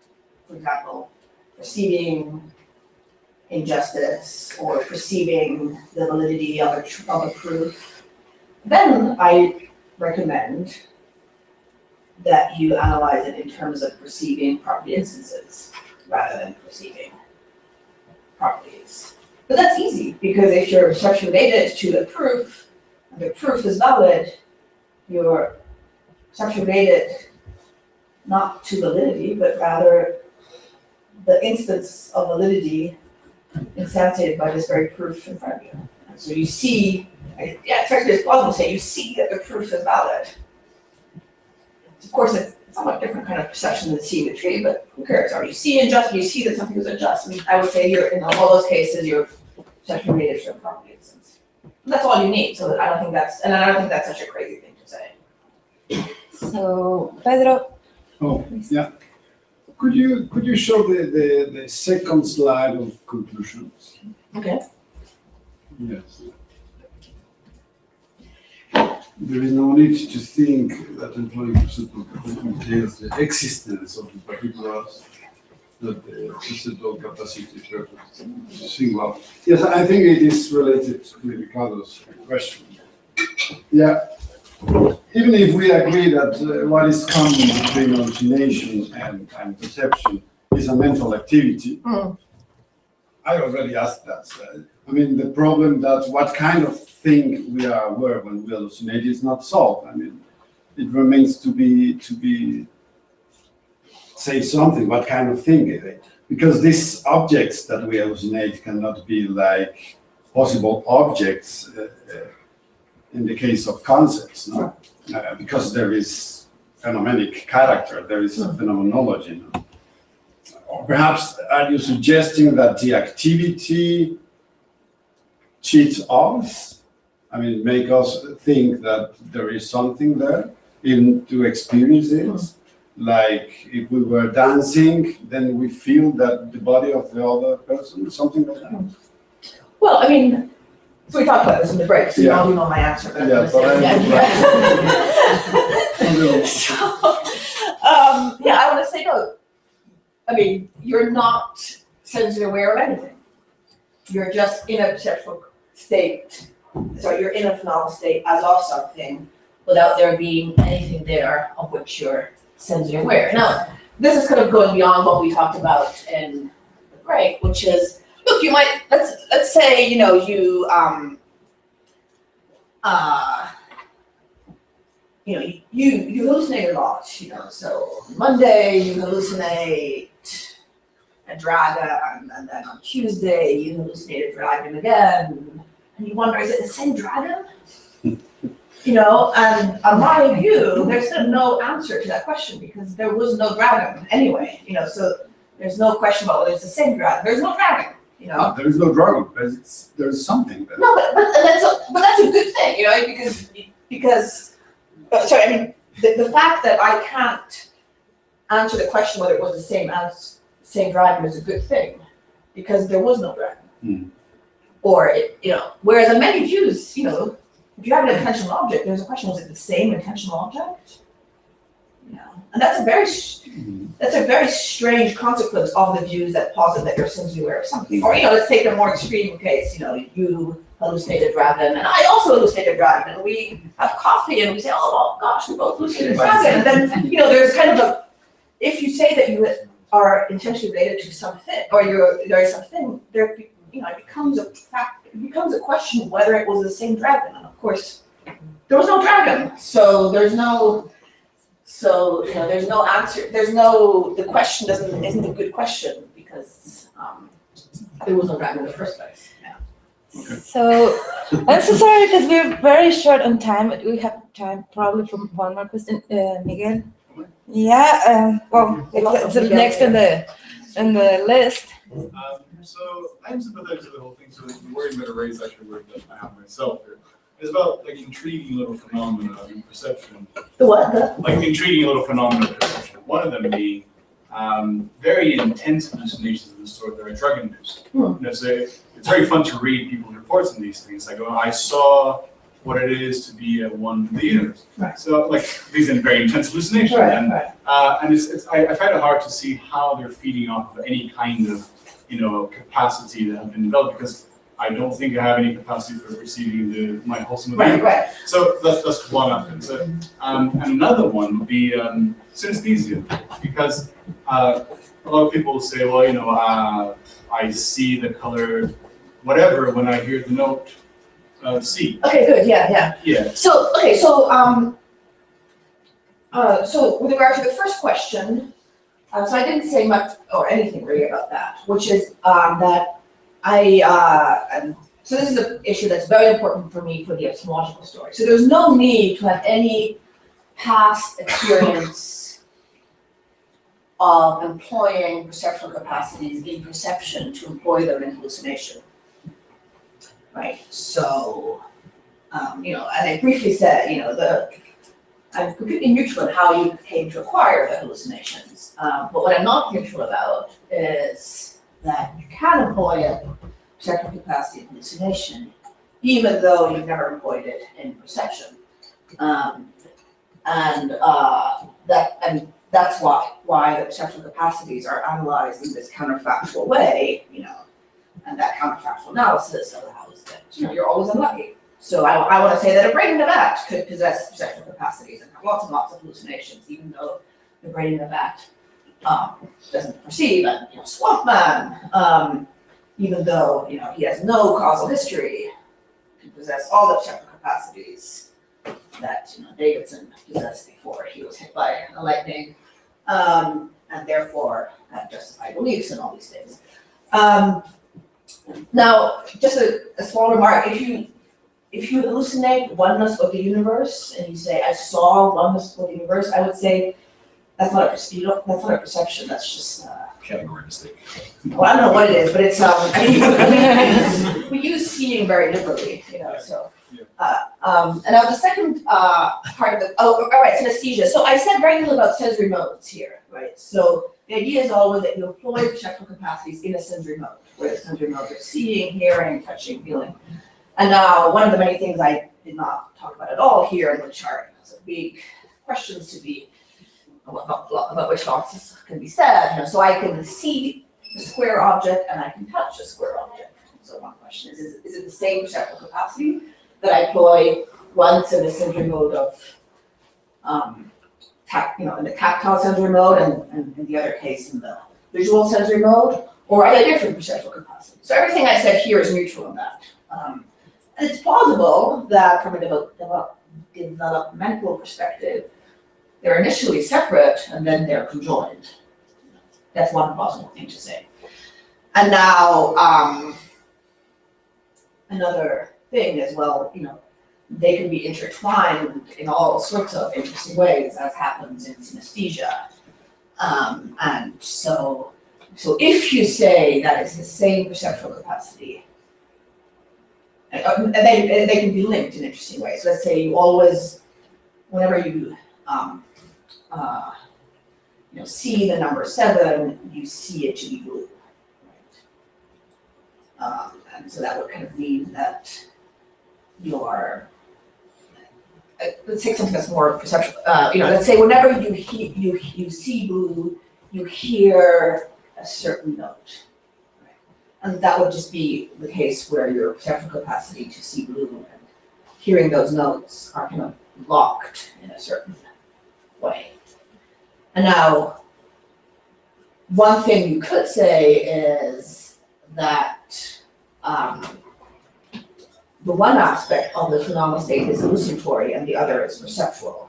for example, perceiving injustice or perceiving the validity of a proof, then I recommend that you analyze it in terms of perceiving property instances rather than perceiving properties. But that's easy, because if you're such related to the proof is valid, you're such related not to validity, but rather the instance of validity instantiated by this very proof in front of you. And so you see, it's actually plausible to say you see that the proof is valid. Of course, it's a somewhat different kind of perception than seeing the tree, but who cares? Or you see injustice, you see that something is unjust. I mean, I would say you're, in all those cases, you're such related to a property instance. That's all you need. So I don't think that's such a crazy thing to say. So, Pedro. Oh, yeah. Could you show the second slide of conclusions? Okay. Yes. There is no need to think that employee principle entails the existence of the particulars that the perceptual capacity to single out. Yes, I think it is related to Ricardo's question. Yeah. Even if we agree that what is common between hallucination and perception is a mental activity, I already asked that. I mean, the problem that what kind of thing we are aware when we hallucinate is not solved. I mean, it remains to be say something. What kind of thing is it? Because these objects that we hallucinate cannot be like possible objects. In the case of concepts, no? Because there is phenomenon character, there is a phenomenology. No? Or perhaps are you suggesting that the activity cheats us? I mean, make us think that there is something there to experience it. Like if we were dancing, then we feel that the body of the other person, something like that. Well, I mean, so we talked about this in the break, so you all know my answer. But Yeah, but I want to say no. I mean, you're not sensibly aware of anything. You're just in a perceptual state. So you're in a phenomenal state as of something without there being anything there of which you're sensibly aware. Now, this is kind of going beyond what we talked about in the break, which is, look, you might, let's say, you know, you hallucinate a lot, you know, so Monday you hallucinate a dragon, and then on Tuesday you hallucinate a dragon again, and you wonder, is it the same dragon? You know, and on my view, there's no answer to that question because there was no dragon anyway, you know, so there's no question about whether it's the same dragon. There's no dragon. You know? There is no dragon, but there's something there. No, but that's a good thing, you know, because sorry, I mean the fact that I can't answer the question whether it was the same dragon is a good thing, because there was no dragon. Or you know, whereas in many views, you know, if you have an intentional object, there's a question: was it the same intentional object? You know, and that's a very strange consequence of the views that posit that you're sensibly aware of something. Or, you know, let's take a more extreme case, you know, you hallucinate a dragon, and I also hallucinate a dragon, and we have coffee, and we say, oh, gosh, we both hallucinate a dragon. And then, you know, there's kind of if you say that you are intentionally related to something, or there is something, there, you know, it becomes a question whether it was the same dragon. And of course, there was no dragon, so there's no answer. The question isn't a good question because there was no dragon in the first place. Yeah. Okay. So I'm so sorry because we're very short on time, but we have time probably for one more question, Miguel. Yeah. Well, it's the next on the list. So I'm sympathetic to the whole thing. So the word I'm going to raise actually word that I have myself here. It's about like intriguing little phenomena in perception. The what? Like intriguing little phenomena in perception. One of them being very intense hallucinations of the sort that are drug induced. You know, so it's very fun to read people's reports on these things. Like, oh, I saw what it is to be one in the universe. Right. So like these are very intense hallucinations, and I find it hard to see how they're feeding off of any kind of capacity that have been developed, because I don't think I have any capacity for perceiving my wholesome of the universe. Right. So that's one aspect. So, and another one would be synesthesia, because a lot of people will say, well, I see the color whatever when I hear the note C. Okay, good. Yeah. Yeah. So so with regard to the first question, so I didn't say much or anything really about that, which is that so this is an issue that's very important for me for the epistemological story. So there's no need to have any past experience of employing perceptual capacities in perception to employ them in hallucination. Right, so, as I briefly said, I'm completely neutral in how you came to acquire the hallucinations. But what I'm not neutral about is that you can employ a perceptual capacity in hallucination, even though you've never employed it in perception. That's why the perceptual capacities are analyzed in this counterfactual way, and that counterfactual analysis allows that you're always unlucky. So I want to say that a brain in a vat could possess perceptual capacities and have lots and lots of hallucinations, even though the brain in a vat doesn't perceive. And Swamp Man, even though he has no causal history, can possess all the perceptual capacities that Davidson possessed before he was hit by a lightning, and therefore have justified beliefs and all these things. Now, just a small remark: if you hallucinate oneness of the universe and you say, "I saw oneness of the universe," I would say that's not a perception. That's just category mistake. Well, I don't know what it is, but it's we use seeing very liberally, So, and now the second part of the all right, synesthesia. So I said very little about sensory modes here, right? So the idea is always that you employ perceptual capacities in a sensory mode, where the sensory modes are seeing, hearing, touching, feeling. And now one of the many things I did not talk about at all here, and which are big questions to be about which lots can be said. So I can see the square object and I can touch a square object. So one question is it the same perceptual capacity that I employ once in the sensory mode of in the tactile sensory mode, and in the other case in the visual sensory mode, or are they different perceptual capacities? So everything I said here is neutral in that. And it's plausible that from a developmental perspective, they're initially separate and then they're conjoined. That's one plausible thing to say. And now, another thing as well, they can be intertwined in all sorts of interesting ways, as happens in synesthesia. And so if you say that it's the same perceptual capacity, and they can be linked in interesting ways. So let's say you always, whenever you see the number 7, you see it to be blue. Right? And so that would kind of mean that you are, let's take something that's more perceptual. Let's say whenever you see blue, you hear a certain note. And that would just be the case where your perceptual capacity to see blue and hearing those notes are kind of locked in a certain way. And now, one thing you could say is that the one aspect of the phenomenal state is hallucinatory and the other is perceptual.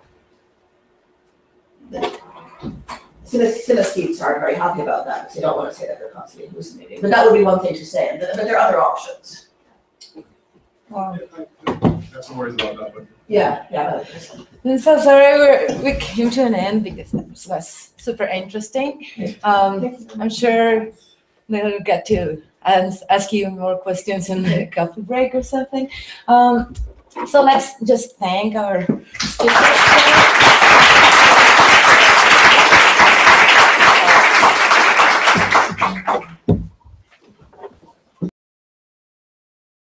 Synesthetes aren't very happy about that because they don't want to say that they're constantly hallucinating. But that would be one thing to say, but there are other options. Wow. I have some worries about that, but Yeah. I'm so sorry we came to an end because this was super interesting. I'm sure we'll get to ask you more questions in the coffee break or something. So let's just thank our speakers.